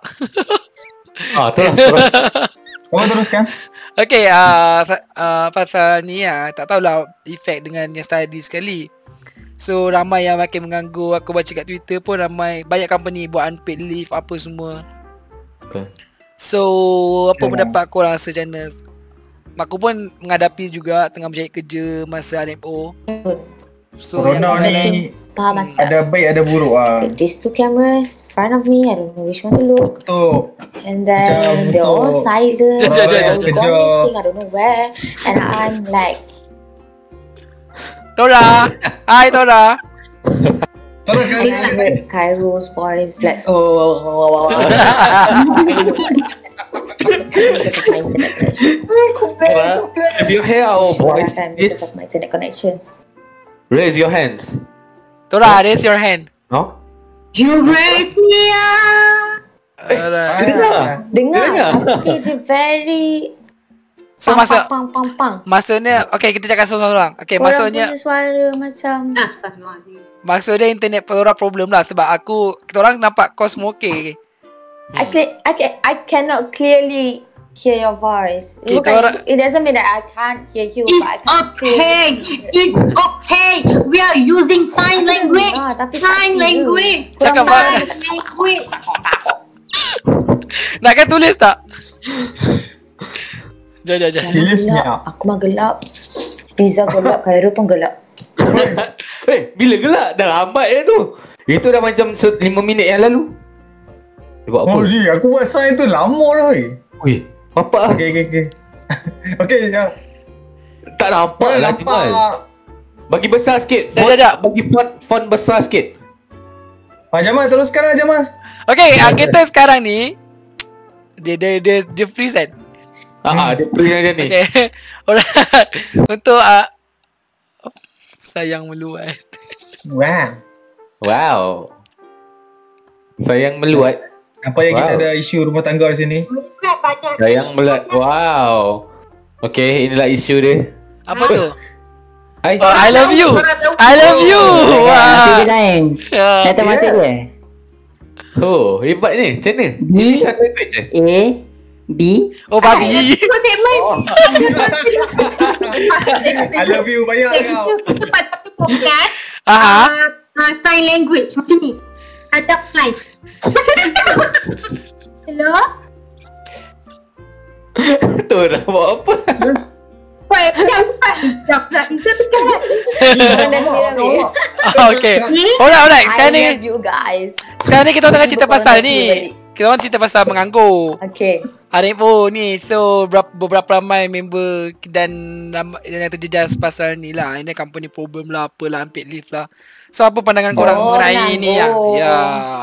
Teruskan. Okay, pasal ni tak tahulah efek dengan yang study sekali. So ramai yang makin mengganggu. Aku baca kat Twitter pun ramai, banyak company buat unpaid leave apa semua. So apa pendapat korang rasa macam mana? Aku pun menghadapi juga tengah mencari kerja masa RMO. So Corona ni ada baik ada buruk lah. These two cameras in front of me, I don't know which one to look. Betul. And then they're all silent. They go missing, I don't know where. And I'm like, Tora, hi Tora. Tora like Kairo's voice, like If you hear our voice, because of my internet connection. Raise your hands. Tora, raise your hand. No? You raise me up. Dengar. Tapi dia very So pang. maksudnya, okay, kita cakap seorang-seorang. Okay, orang maksudnya punya suara macam Astagfirullahaladzim. maksudnya internet orang problem lah. Sebab kita orang nampak kau semua okay. I cannot clearly hear your voice. It doesn't mean that I can't hear you. It's okay. It's okay. We are using sign language. Sign language. Cakap apa? Nakkan tulis tak? Jom. Aku mah gelap. Pizza gelap, Khairul pun gelap. Bila gelap? Dah lambat tu. Itu dah macam 5 minit yang lalu. Dia buat apa? Aku buat sign tu lama dah. Apa? Okay. Okay, jap. Tak nampak lah Jamal. Bagi besar sikit. Sekejap. Bagi font besar sikit. Jamal, teruskan lah Jamal. Okay, kita sekarang ni Dia freeze kan? Dia freeze aja ni. Okay. Alright. Untuk sayang meluat. Wow. Sayang meluat. Apa yang kita ada isu rumah tangga di sini? Sayang meluat. Wow. Okay, inilah isu dia. Apa tu? I love you. Mati dia lain. Kata mati dia. Oh, hebat ni. Macam mana? A B. Oh, babi. I love you banyak kau. Tempat satu podcast. Sign language macam ni. Ada live. Hello? Tu dah buat apa? Cepat. Itu dekat. Okay. Alright. I love you guys. Sekarang ni kita tengah cerita pasal ni. Kita orang cerita pasal menganggur. Okay. RMO ni. So beberapa ramai member dan yang terjejas pasal ni lah. Ini company problem lah, apalah, unpaid leave lah. So apa pandangan korang mengenai ni lah? Ya.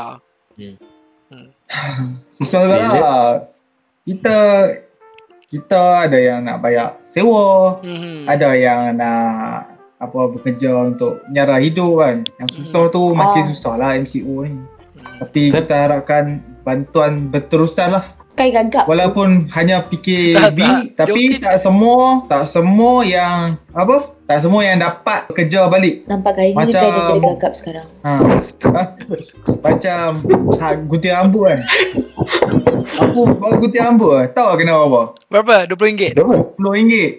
Susah lah. Kita ada yang nak bayar sewa, ada yang nak bekerja untuk menyara hidup kan. Yang susah tu makin susah lah MCO ni. Tapi kita harapkan bantuan berterusan lah. Kayak gagap. Walaupun hanya PKB, tapi tak semua yang dapat kerja balik. Nampak gaya ni dia jadi gagap sekarang. Macam gunting rambut kan. Aku bawa gunting rambut lah. Tahu kenapa apa? Berapa? RM20? RM20.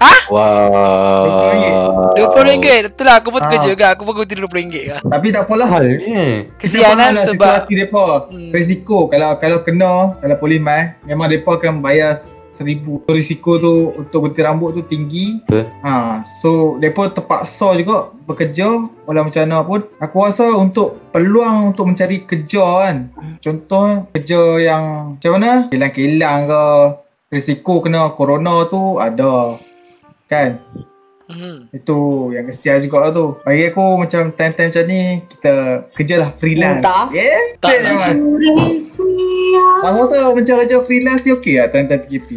Wow. RM20. Betul lah, aku pun kerja juga. Aku pun gunting RM20 lah. Tapi tak apalah. Kesianan sebab situasi mereka. Risiko kalau kena, kalau polis mai, memang mereka akan bayar 1,000. Risiko tu untuk gunting rambut tu tinggi. Betul. So mereka terpaksa juga bekerja walau macam mana pun. Aku rasa untuk peluang untuk mencari kerja kan, contoh kerja yang macam mana, kilang-kilang ke, risiko kena corona tu ada kan. Itu yang kesian juga lah tu. Bagi aku macam time-time macam ni, kita kerjalah freelance. Tak Masa macam kerja freelance ni okey lah time-time PKP.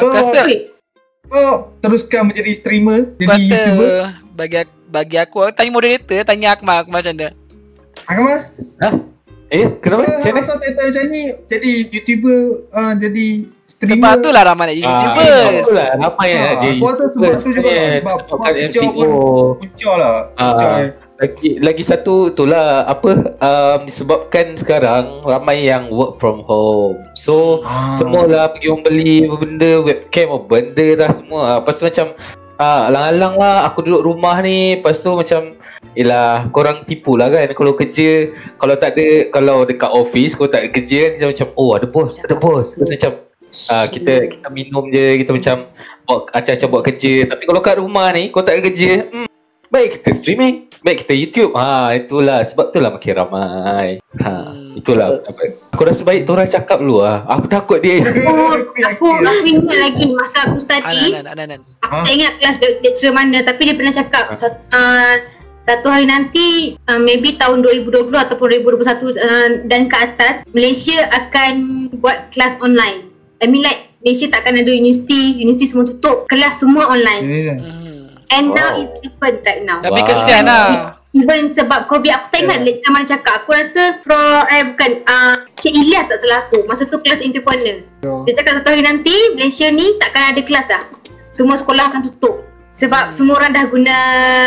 Kau teruskan menjadi streamer, jadi YouTuber. Bagi aku tanya moderator, tanya Akmal macam mana? Akmal? Kenapa? Masa time-time macam ni jadi YouTuber, jadi streamer. Sebab tu lah ramai nak YouTuber. Itulah ramai yang nak jadi YouTuber. Sebab tu juga sebab kerja pun punca lah. Lagi satu itulah disebabkan sekarang ramai yang work from home. So semualah pergi membeli benda, webcam benda dah semua. Lepas tu macam alang-alang lah aku duduk rumah ni. Lepas tu macam yelah, korang tipu lah kan. Kalau kerja, kalau dekat office kau tak ada kerja kan, macam ada bos. Terus macam kita minum je, kita macam buat acah-acah buat kerja. Tapi kalau kat rumah ni kau tak ada kerja, baik kita streaming, baik kita YouTube. Itulah sebab itulah makin ramai. Itulah aku rasa baik tu orang cakap dulu lah. Aku takut dia. Aku ingat lagi masa aku study. Aku tak ingat kelas lecturer mana, tapi dia pernah cakap satu hari nanti, maybe tahun 2020 ataupun 2021 dan ke atas, Malaysia akan buat kelas online. I mean like Malaysia takkan ada universiti semua tutup, kelas semua online. And now it's different right now. Tapi kesian lah. Even sebab COVID, aku tak ingat lecturer mana cakap. Aku rasa Cik Ilyas tak salah aku. Masa tu kelas entrepreneur. Dia cakap satu hari nanti Malaysia ni takkan ada kelas lah. Semua sekolah akan tutup. Sebab semua orang dah guna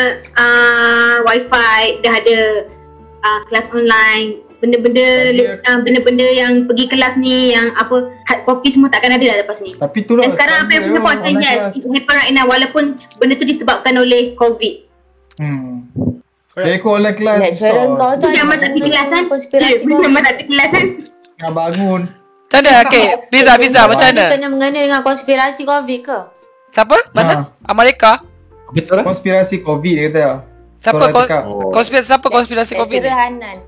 wifi, dah ada kelas online. Benda-benda yang pergi kelas ni, yang hard copy semua takkan ada dah lepas ni. Tapi itulah. Dan sekarang apa yang punya point, yes, it happen right now walaupun benda tu disebabkan oleh COVID. Jadi aku online kelas. Lecturer kau tu Jangan tak pergi kelasan. Jangan tak pergi kelasan. Nak bangun. Macam mana? Okay, Fiza macam mana? kena mengena dengan konspirasi COVID ke? Siapa? Mana? Amerika? Betul lah. Konspirasi COVID dia kata. Siapa konspirasi COVID ni? Lecturer Hanan.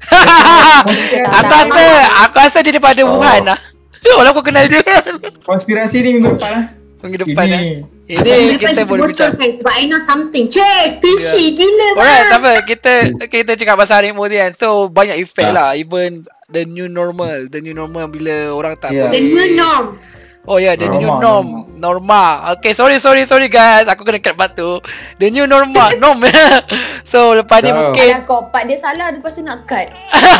Aku rasa dia daripada Wuhan lah. Walaupun kenal dia. Konspirasi ni minggu depan lah. Minggu depan lah. Ini kita boleh bincang. Sebab I know something. Cik, fishy gila. Alright, tak apa. Kita cakap pasal hari kemudian. So banyak efek lah. Even the new normal bila orang tak boleh. The new norm. Oh yeah, the new norm. Norma. Okay, sorry guys. Aku kena cut batu. The new norma. Norm. So lepas ni mungkin kau part dia salah, lepas tu nak cut.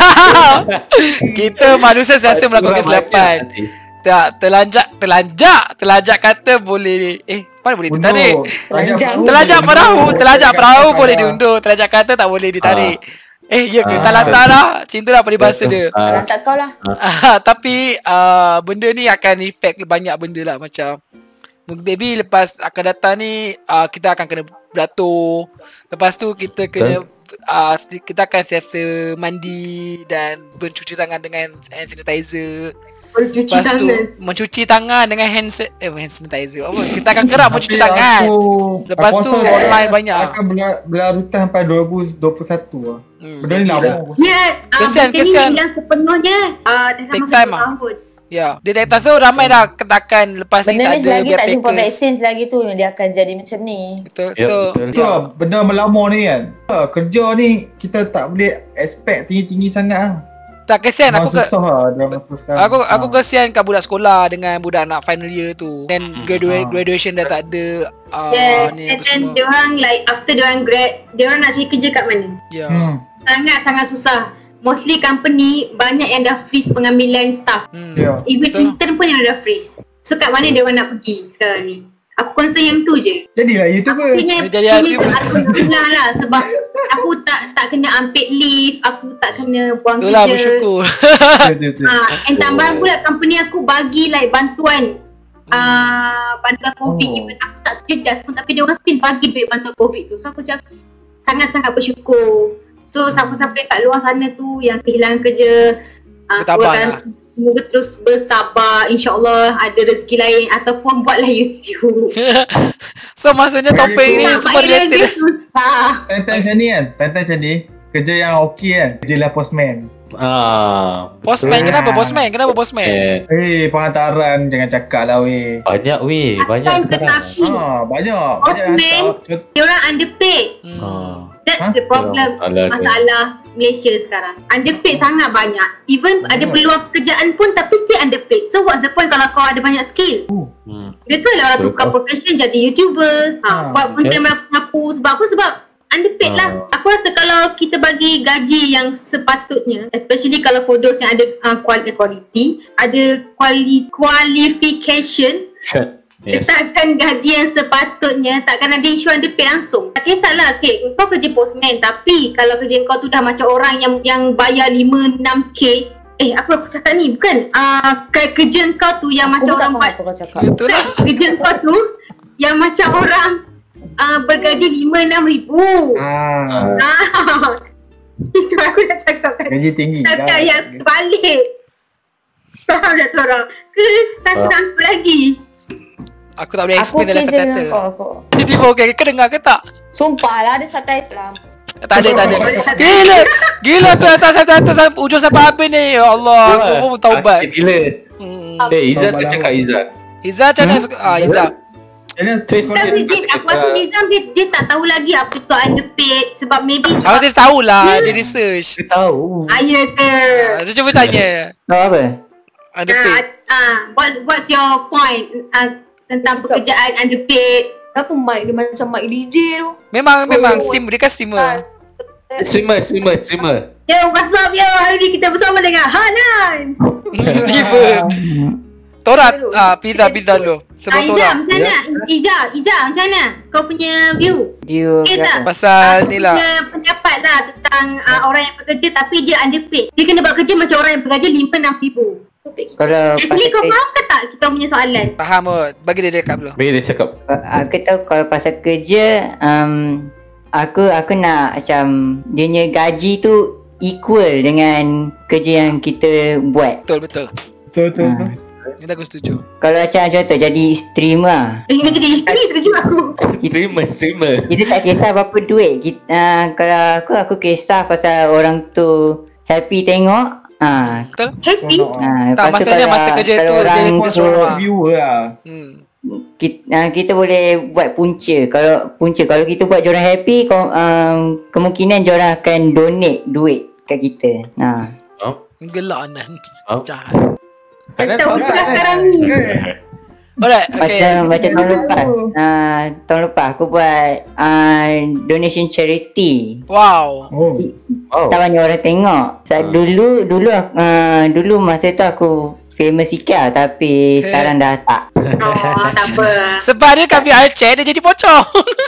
kita manusia sentiasa melakukan kesilapan. Tak, terlanjak kata boleh mana boleh ditarik? Terlanjak perahu boleh diundur. Terlanjak kata tak boleh ditarik. Ya ke? Tak lantar lah. Cinta lah peribahasa dia. Lantak kau lah. Tapi benda ni akan efek banyak benda lah. Macam maybe lepas akan datang ni kita akan kena beratur. Lepas tu kita kena kita akan sentiasa mandi dan mencuci tangan dengan hand sanitizer. Mencuci tangan dengan hand sanitizer. Kita akan kerap mencuci tangan. Lepas tu online banyak. Akan berlarutan sampai 2021 lah. Benda ni lama. Ya, kesian. Yang sepenuhnya dah sama 10 tahun. Ya, dia dah tahu ramai dah katakan lepas ni tak ada selagi tak jumpa vaksin selagi tu yang dia akan jadi macam ni. Betul. So, benda melama ni kan. Kerja ni kita tak boleh expect tinggi-tinggi sangat lah. Tak kesian aku kesian kat budak sekolah dengan budak anak final year tu. Then graduation dah tak ada. Yes, and then diorang like after diorang grad, diorang nak cari kerja kat mana? Sangat-sangat susah. Mostly company banyak yang dah freeze pengambilan staff. Even intern pun yang dah freeze. So kat mana diorang nak pergi sekarang ni? Aku concern yang tu je. Jadilah YouTuber. Alhamdulillah lah sebab aku tak kena unpaid leave, aku tak kena buang kerja. Itulah bersyukur. And tambahan pula company aku bagi like bantuan bantuan COVID. Even aku tak kerja pun tapi dia orang still bagi duit bantuan COVID tu. So aku macam sangat-sangat bersyukur. So siapa-siapa kat luar sana tu yang kehilangan kerja, semoga terus bersabar. InsyaAllah ada rezeki lain ataupun buatlah YouTube. So maksudnya topik ni super related. Tentang macam ni kan, tentang macam ni, kerja yang okey kan, kerja lah postman. Postman, kenapa postman? Kenapa postman? Pengantaran jangan cakap lah weh. Banyak weh, banyak sekarang. Banyak. Postman, dia orang underpaid. That's the problem. Masalah Malaysia sekarang. Underpaid sangat banyak. Even ada peluang pekerjaan pun tapi still underpaid. So what's the point kalau kau ada banyak skill? That's why lah orang tukar profession jadi YouTuber. Buat konten merapu. Sebab apa? Sebab underpaid lah. Aku rasa kalau kita bagi gaji yang sepatutnya, especially kalau for those yang ada quality, ada qualification, letakkan gaji yang sepatutnya, takkan ada isu underpaid langsung. Tak kisahlah, kau kerja postman, tapi kalau kerja kau tu dah macam orang yang bayar 5-6k, apa aku cakap ni? Bukan, kerja kau tu yang macam orang buat, kerja kau tu yang macam orang bergaji 5-6 ribu. Itu aku dah cakap kan. Gaji tinggi. Cakap yang terbalik. Faham tak korang? Ke tak lagi? Aku tak boleh explain dalam subtitle. Tiba-tiba okey, kau dengar ke tak? Sumpah lah ada subtitle lah. Tak ada. Gila aku letak subtitle sampai ujung sampai habis ni. Ya Allah, aku pun taubat. Gila. Izzat tak cakap Izzat. Izzat macam mana? Izzat. Aku rasa Nizam dia tak tahu lagi apa tu underpaid. Sebab maybe dia tahulah, dia research. Dia tahu. Ya ke? So cuba tanya. Tahu apa? Underpaid. What's your point tentang pekerjaan underpaid? Kenapa mic dia macam mic DJ tu? Memang streamer, dia kan streamer. Streamer. Yo, what's up yo? Hari ni kita bersama dengan Hanan. Tiba. Tora, pizza dulu. Sebelum Tora. Macam mana? Iza, macam mana? Kau punya view? Okay tak? Pasal ni lah. Punya pendapat lah tentang orang yang bekerja tapi dia underpaid. Dia kena buat kerja macam orang yang bekerja 5-6 ribu. Kalau Actually kau faham ke tak kita punya soalan? Faham kot. Bagi dia cakap dulu. Aku tahu kalau pasal kerja, aku nak macam dia punya gaji tu equal dengan kerja yang kita buat. Betul. Ni aku setuju. Kalau macam contoh jadi streamer. Jadi isteri setuju aku. Streamer. Kita tak kisah berapa duit. Kalau aku kisah pasal orang tu happy tengok. Betul? Happy? Tak, maksudnya masa kerja tu dia seronok viewer lah. Kita boleh buat punca. Kalau kita buat diorang happy, kemungkinan diorang akan donate duit kat kita. Gelak Anan. Jahat. Tahu pula sekarang ni. Alright, okay. Macam tahun lepas aku buat donation charity. Wow. Tak banyak orang tengok. Dulu masa tu aku famous sikit lah, tapi sekarang dah tak. Tak apa. Sebab dia kat VRChat dia jadi pocong.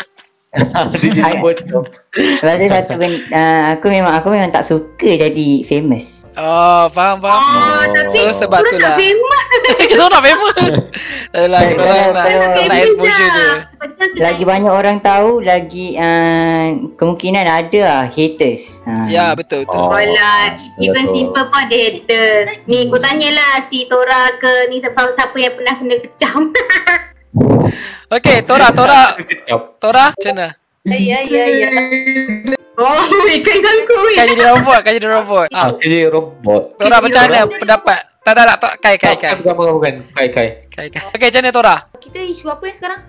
Sebab tu satu aku memang tak suka jadi famous. Faham. Tapi so sebab tu lah kita nak famous. Kita nak exposure je. Lagi banyak orang tahu, lagi kemungkinan ada lah haters. Ya, betul. Walah, even simple pun ada haters. Ni kau tanyalah si Tora ke ni siapa yang pernah kena kecam. Okay, Tora macam mana? Ya. Oh, ikan sangku. Kan jadi robot. Jadi robot. Tora macam mana pendapat? Tak. Kai. Bukan. Kai. Okay, macam mana Tora? Kita isu apa yang sekarang?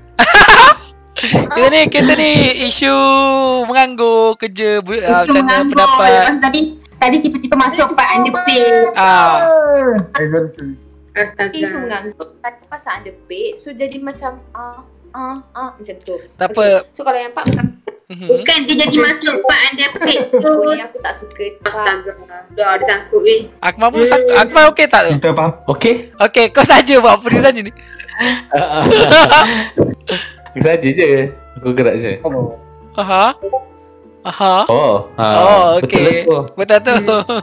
kita ni isu menganggur kerja, macam mana pendapat? Tadi tiba-tiba masuk part underpaid. Isu menganggur pasal underpaid, so jadi macam macam tu. Tak apa. So kalau yang part bukan dia jadi masuk part underpaid tu. Aku tak suka. Astaga. Dah ada sangkut weh. Akmal okey tak tu? Kita faham. Okey, kau saja buat apa dia saja ni. Saja je. Aku gerak je. Aha. Okey. Betul tu.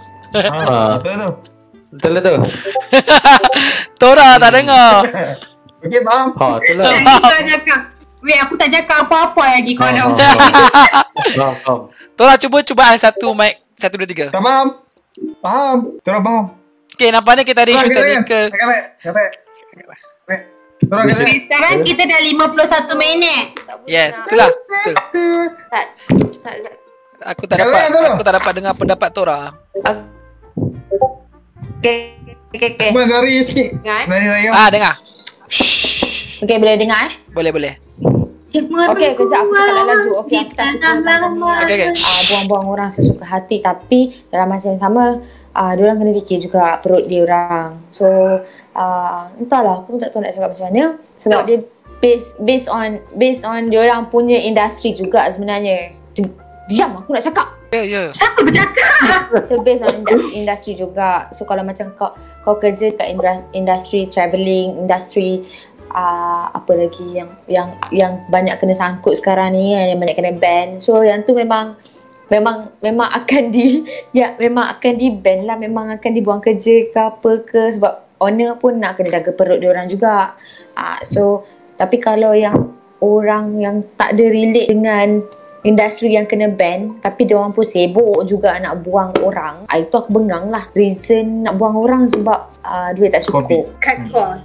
Betul tu. Tora tak dengar. Okey, faham. Betul lah. Weh, aku tak cakap apa-apa lagi kau dah. Faham. Tora cuba satu mic 1 2 3. Tak faham. Faham. Tora faham. Okay, nampaknya kita ada isu teknikal. Sekarang kita dah 51 minit. Yes, itulah. Betul. Aku tak dapat dengar pendapat Tora. Okay. Dari sikit. Dari Raya. Dengar. Okay, boleh dengar? Boleh. Okay, kejap aku cakap laju. Okay, aku tak suka Okay. buang-buang orang sesuka hati. Tapi dalam masa yang sama, diorang kena fikir juga perut diorang. So, entahlah, aku pun tak tahu nak cakap macam mana. Sebab dia based on diorang punya industri juga sebenarnya. Diam, aku nak cakap. Ya. Siapa bercakap? So based on industri juga. So kalau macam kau kerja kat industri travelling, industri apa lagi yang banyak kena sangkut sekarang ni kan, yang banyak kena ban. So yang tu memang akan memang akan di ban lah, memang akan dibuang kerja ke apa ke, sebab owner pun nak kena jaga perut diorang juga. So tapi kalau yang orang yang tak ada relate dengan industri yang kena ban, tapi diorang pun sibuk juga nak buang orang, itu aku bengang lah. Reason nak buang orang sebab duit tak cukup. Cut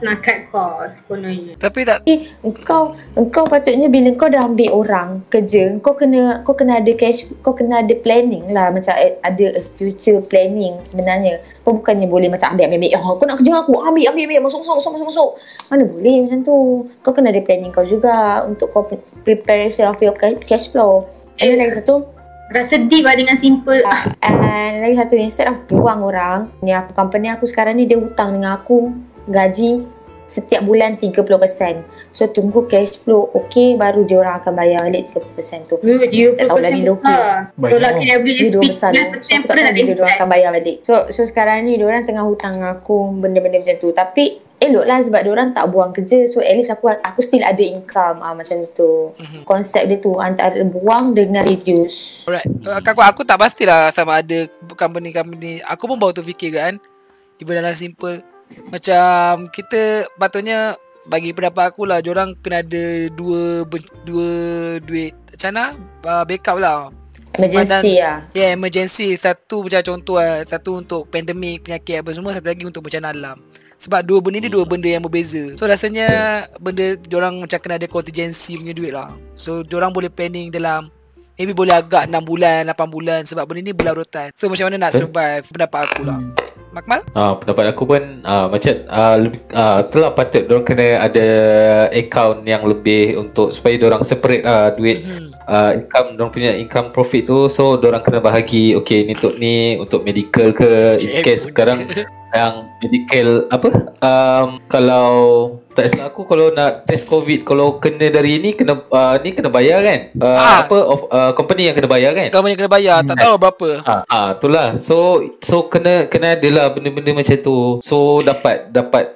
cost kononnya. Tapi tak engkau patutnya bila kau dah ambil orang kerja, kau kena ada cash, kau kena ada planning lah, macam ada future planning sebenarnya. Kau bukannya boleh macam ambil kau nak kerja aku, ambil masuk. Mana boleh macam tu. Kau kena ada planning kau juga untuk kau preparation of your cash flow. And then lagi satu, rasa deep lah dengan simple. And lagi satu, instead of buang orang, ni company aku sekarang ni dia hutang dengan aku gaji setiap bulan 30%. So tunggu cash flow okay, baru dia orang akan bayar balik 30% tu. Tak tahu dah bila okey. Tolak KWSP 9% pun dah dia orang akan bayar balik. So sekarang ni dia orang tengah hutang dengan aku benda-benda macam tu. Tapi elok lah sebab dia orang tak buang kerja. So at least aku still ada income macam tu. Konsep dia tu antara buang dengan reduce. Alright. Aku tak pastilah sama ada company. Aku pun baru terfikir kan. Even dalam simple, macam kita patutnya, bagi pendapat aku lah, diorang kena ada dua duit macam mana backup lah. Emergency lah. Ya, emergency. Satu macam contoh lah, satu untuk pandemik, penyakit apa semua, satu lagi untuk bencana alam. Sebab dua benda ni dua benda yang berbeza. So rasanya benda diorang macam kena ada contingency punya duit lah. So diorang boleh planning dalam maybe boleh agak 6 bulan, 8 bulan, sebab benda ni berlarutan. So macam mana nak survive, pendapat aku lah. Makmal? Pendapat aku pun macam itulah patut diorang kena ada account yang lebih untuk supaya diorang separate duit income, diorang punya income profit tu. So diorang kena bahagi, okay ni untuk medical ke, in case sekarang yang medical kalau tak salah aku, kalau nak test COVID, kalau kena dari ni kena bayar kan, company yang kena bayar kan, company kena bayar, tak tahu berapa. Itulah, so kena adalah benda-benda macam tu. So dapat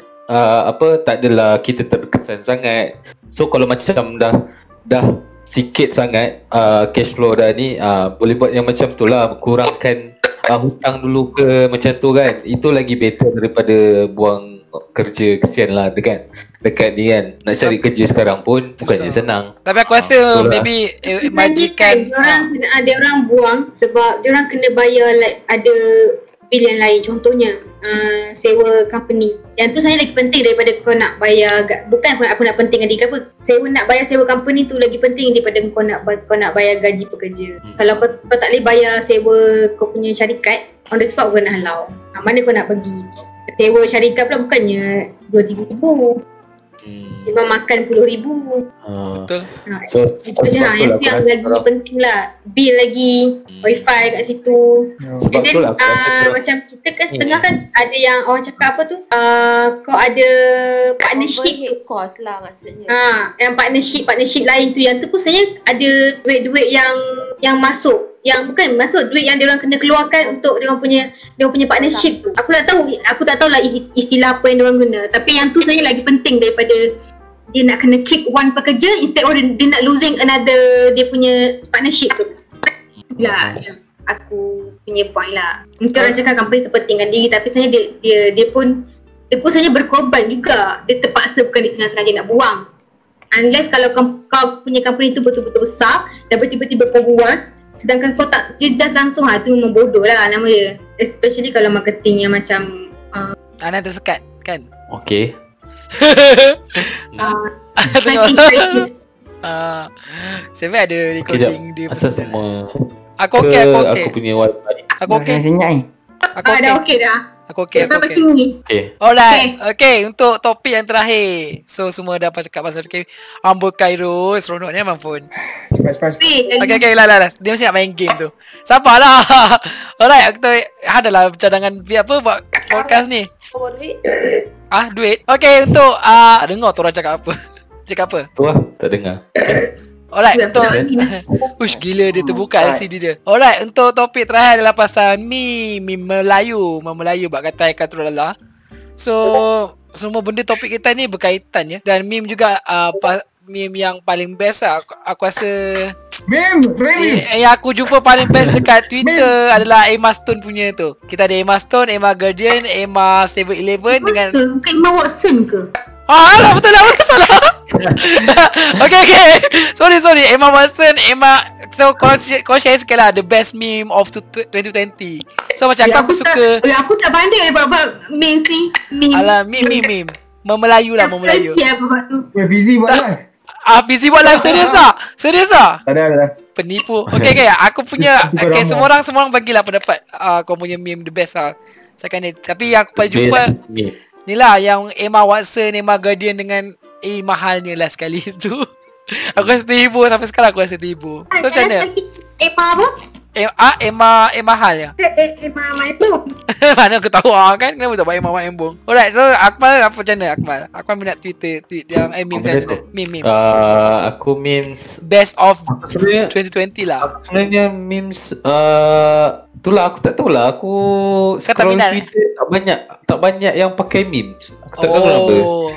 tak adalah kita terkesan sangat. So kalau macam dah sikit sangat cash flow dah ni, boleh buat yang macam tu lah, kurangkan hutang dulu ke macam tu kan. Itu lagi better daripada buang kerja. Kesian lah dekat ni kan, nak cari kerja sekarang pun bukannya senang. Tapi aku rasa maybe majikan ada orang buang sebab diorang kena bayar like ada bil yang lain, contohnya sewa company. Yang tu sebenarnya lagi penting daripada kau nak bayar, bukan aku nak penting adik apa, nak bayar sewa company tu lagi penting daripada kau nak bayar gaji pekerja. Kalau kau tak boleh bayar sewa kau punya syarikat, on the spot kau kena halau. Mana kau nak pergi? Sewa syarikat pula bukannya 2-3 ribu, memang makan RM10,000. Betul. Yang lagi penting lah, bil lagi, wifi kat situ. Sebab then, itulah macam kita kan setengah kan ada yang orang cakap apa tu, kau ada partnership tu, cost lah maksudnya. Yang partnership lain tu, yang tu pun sebenarnya ada duit-duit yang masuk, yang bukan masuk duit yang diorang kena keluarkan untuk diorang punya partnership tu. Aku tak tahu lah istilah apa yang diorang guna, tapi yang tu sebenarnya lagi penting daripada dia nak kena keep one pekerja instead of dia nak losing another dia punya partnership tu. Itulah yang aku punya point lah. Mungkin orang cakap company tu pentingkan diri, tapi sebenarnya dia pun sebenarnya berkorban juga. Dia terpaksa, bukan dia sengaja nak buang. Unless kalau kau punya company tu betul-betul besar dan tiba-tiba kau buang, sedangkan kau tak jejas langsung, itu memang bodoh lah nama dia. Especially kalau marketing yang macam Anan tersekat kan? Okay. Tengok. Seven ada recording dia Asal personal. semua Aku okey, aku okey. Aku punya wifi. Aku okey. Senyap ni. Aku okey. Dah okey dah. Aku okey, aku Berapa okey. tinggi? Okay. Alright. Okay, untuk topik yang terakhir. So semua dah cakap pasal Ambul Cairo, seronoknya memang pun. Cepat. Okay, lah. Dia mesti nak main game tu. Sabarlah. Alright, kita adalah cadangan pihak apa buat podcast ni. Duit. Okay, untuk dengar tu orang cakap apa. Cakap apa? Tu lah, tak dengar. Alright, untuk ush gila dia terbuka LCD dia. Alright, untuk topik terakhir adalah pasal meme Melayu buat kata Katrulala. So, semua benda topik kita ni berkaitan ya. Dan meme juga meme yang paling best lah. Aku rasa Meme. yang aku jumpa paling best dekat Twitter adalah Emma Stone punya tu. Kita ada Emma Stone, Emma Guardian, Emma 7-Eleven dengan Bukan Emma Watson ke? alah betul lah, betul salah. Okay. Sorry. Emma Watson, so kau share sikit lah the best meme of 2020. So macam aku suka. Aku tak pandai buat memes ni. Alah, meme. Memelayu lah, Memelayu. Ya, buat tu. Fizi buat live. Busy buat live serius ah? Tak ada. Penipu. Okay. Aku punya semua orang bagilah pendapat. Kau punya meme the best lah. Cakap ni. Tapi yang aku paling jumpa ni lah yang Emma Watson, Emma Guardian dengan mahalnya lah sekali tu. Aku rasa terhibur sampai sekarang aku rasa terhibur. So macam mana? Emma apa? Emma hal ya. Emma Maembong. Mana aku tahu kan? Kenapa tak buat Emma Maembong? Alright, so Akmal apa macam mana Akmal? Akmal minat tweet yang memes macam mana? Memes. Aku memes Best of 2020 lah. Sebenarnya memes itulah aku tak tahulah. Aku Kau tak minat? Twitter tak banyak yang pakai memes. Aku tak tahu kenapa.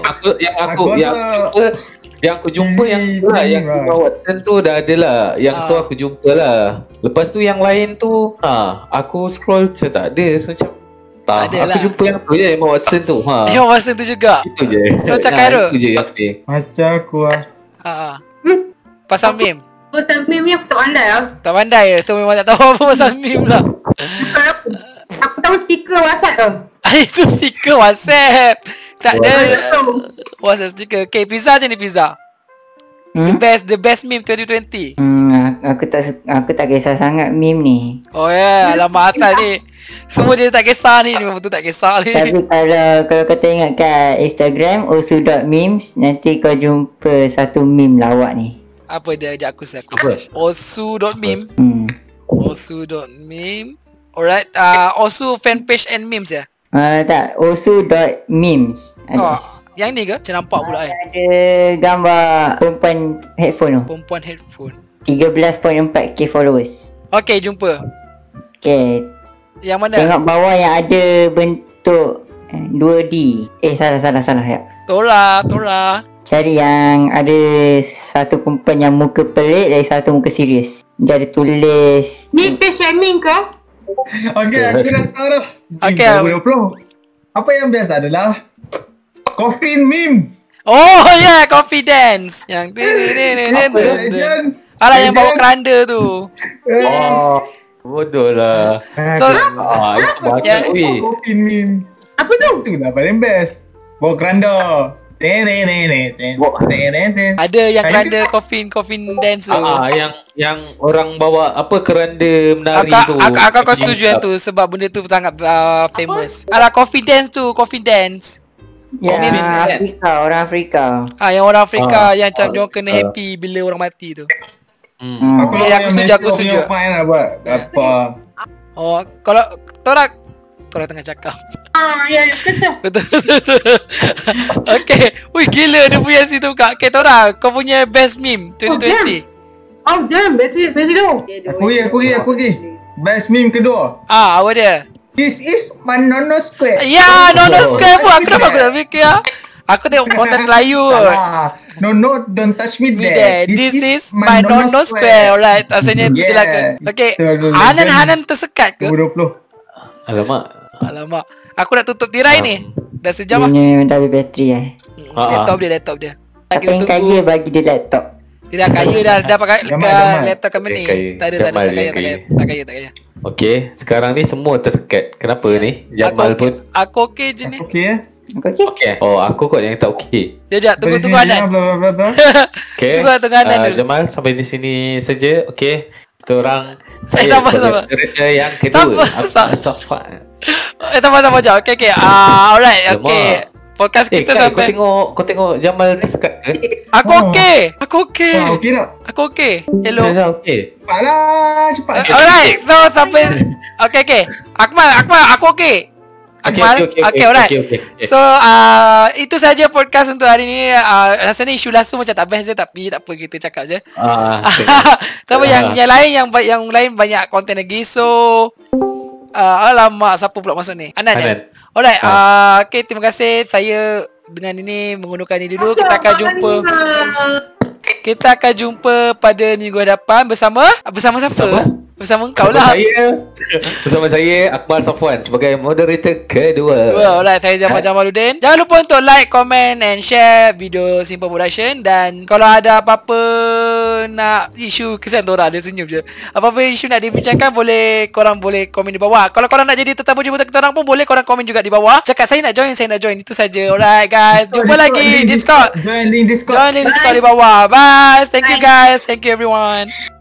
Yang aku jumpa yang Emma Watson tu dah ada lah. Yang tu aku jumpa lah. Lepas tu yang lain tu aku scroll macam tak ada. So macam aku jumpa yang tu je Emma Watson tu. Emma Watson tu juga. Itu je. So macam Cairo. Itu je yang ni. Macam aku lah. Pasal meme. Pasal meme ni aku tak pandai lah. Tak pandai ya. So memang tak tahu apa pasal meme lah. Aku tahu stiker WhatsApp tau. Itu stiker WhatsApp. Tak ada WhatsApp stiker. Okay, pizza je ni pizza. The best meme 2020. Aku tak kisah sangat meme ni. Oh ya, alamak asal ni. Semua dia tak kisah ni memang betul tak kisah ni. Tapi kalau kau tengok kat Instagram osu.memes, nanti kau jumpa satu meme lawak ni. Apa dia? Ajak aku search. Osu.meme. Osu.meme. Alright, Osu fanpage and memes ya? Tak, osu.memes. Yang ni ke? Macam nampak pula kan? Ada gambar perempuan headphone tu. Perempuan headphone. 13.4k followers. Okay, jumpa. Okay. Yang mana? Tengok bawah yang ada bentuk 2D. Salah ya. Tora. Cari yang ada satu perempuan yang muka pelik dan satu muka serius. Dia ada tulis. Ni page shaming ke? Okay, aku dah tahu dah. Okay. 2020. Apa yang best adalah Coffin meme. Oh yeah, confidence. Yang alah yang bawa keranda tu. Bodoh lah. So itu baca Coffin meme. Apa tu? Itulah paling best. Bawa keranda. ada yang keranda coffin dance tu. Yang orang bawa apa keranda menari tu. Aku setuju yang tu sebab benda tu sangat famous. Alah coffin dance. Ya, orang Afrika. Yang orang Afrika yang macam diorang kena happy bila orang mati tu. Aku setuju. Lah buat apa? Oh, kalau Tora tengah cakap. Ya, betul. Betul. Okay. Ui, gila dia punya situ kak. Okay, Tora, kau punya best meme 2020. Oh, damn. Best tu. Aku pergi. Best meme kedua. Apa dia? This is my Nono Square. Ya, Nono Square pun. Kenapa aku tak fikir? Aku tengok konten Melayu. No, don't touch me there. This is my Nono Square. Alright, asalnya tu je lah kan. Okay, Hanan tersekat ke? 2020. Alamak. Aku nak tutup tirai ni. Dah sejam lah. Dia dah habis bateri Laptop dia. Apa yang kaya bagi dia laptop? Dia dah kaya dah pakai laptop company. Tak ada tak kaya. Okey, sekarang ni semua tersekat. Kenapa ni? Jamal pun aku okey je ni. Okey. Okey. Oh, aku kot yang tak okey. Jap, tunggu Anan. Okey. Tunggu Anan dulu. Jamal sampai di sini saja. Okey. Kita orang saya sabar. yang kedua. Safwan. Sabar jap. Okey. Alright. Okey. Podcast kita sampai kau tengok Jamal tersekat ke? Aku okey. Okey tak? Aku okey. Hello. Okey. Cepat. Alright. So sampai okey. Akmal, aku okey. Akmal, okay, alright. So, itu saja podcast untuk hari ni. Rasanya isu langsung macam tak best je, tapi tak apa, kita cakap je. Tapi yang lain banyak konten lagi. So, alamak, siapa pula masuk ni? Anan. Alright, okay, terima kasih. Saya dengan ini menggunakan ini dulu. Kita akan jumpa pada minggu hadapan bersama siapa? Bersama engkau lah. Bersama saya Akmal Safwan sebagai moderator kedua. Alright, saya Jamaluddin. Jangan lupa untuk like, comment and share video Simple Production. Dan kalau ada apa-apa nak isu, kesian Dora dia senyum je. Apa-apa isu nak dibincangkan, korang boleh komen di bawah. Kalau korang nak jadi tetamu jemputan kita orang pun boleh korang komen juga di bawah. Cakap saya nak join. Itu saja. Alright guys, jumpa lagi Discord. Join link Discord di bawah. Bye. Thank you guys. Thank you everyone.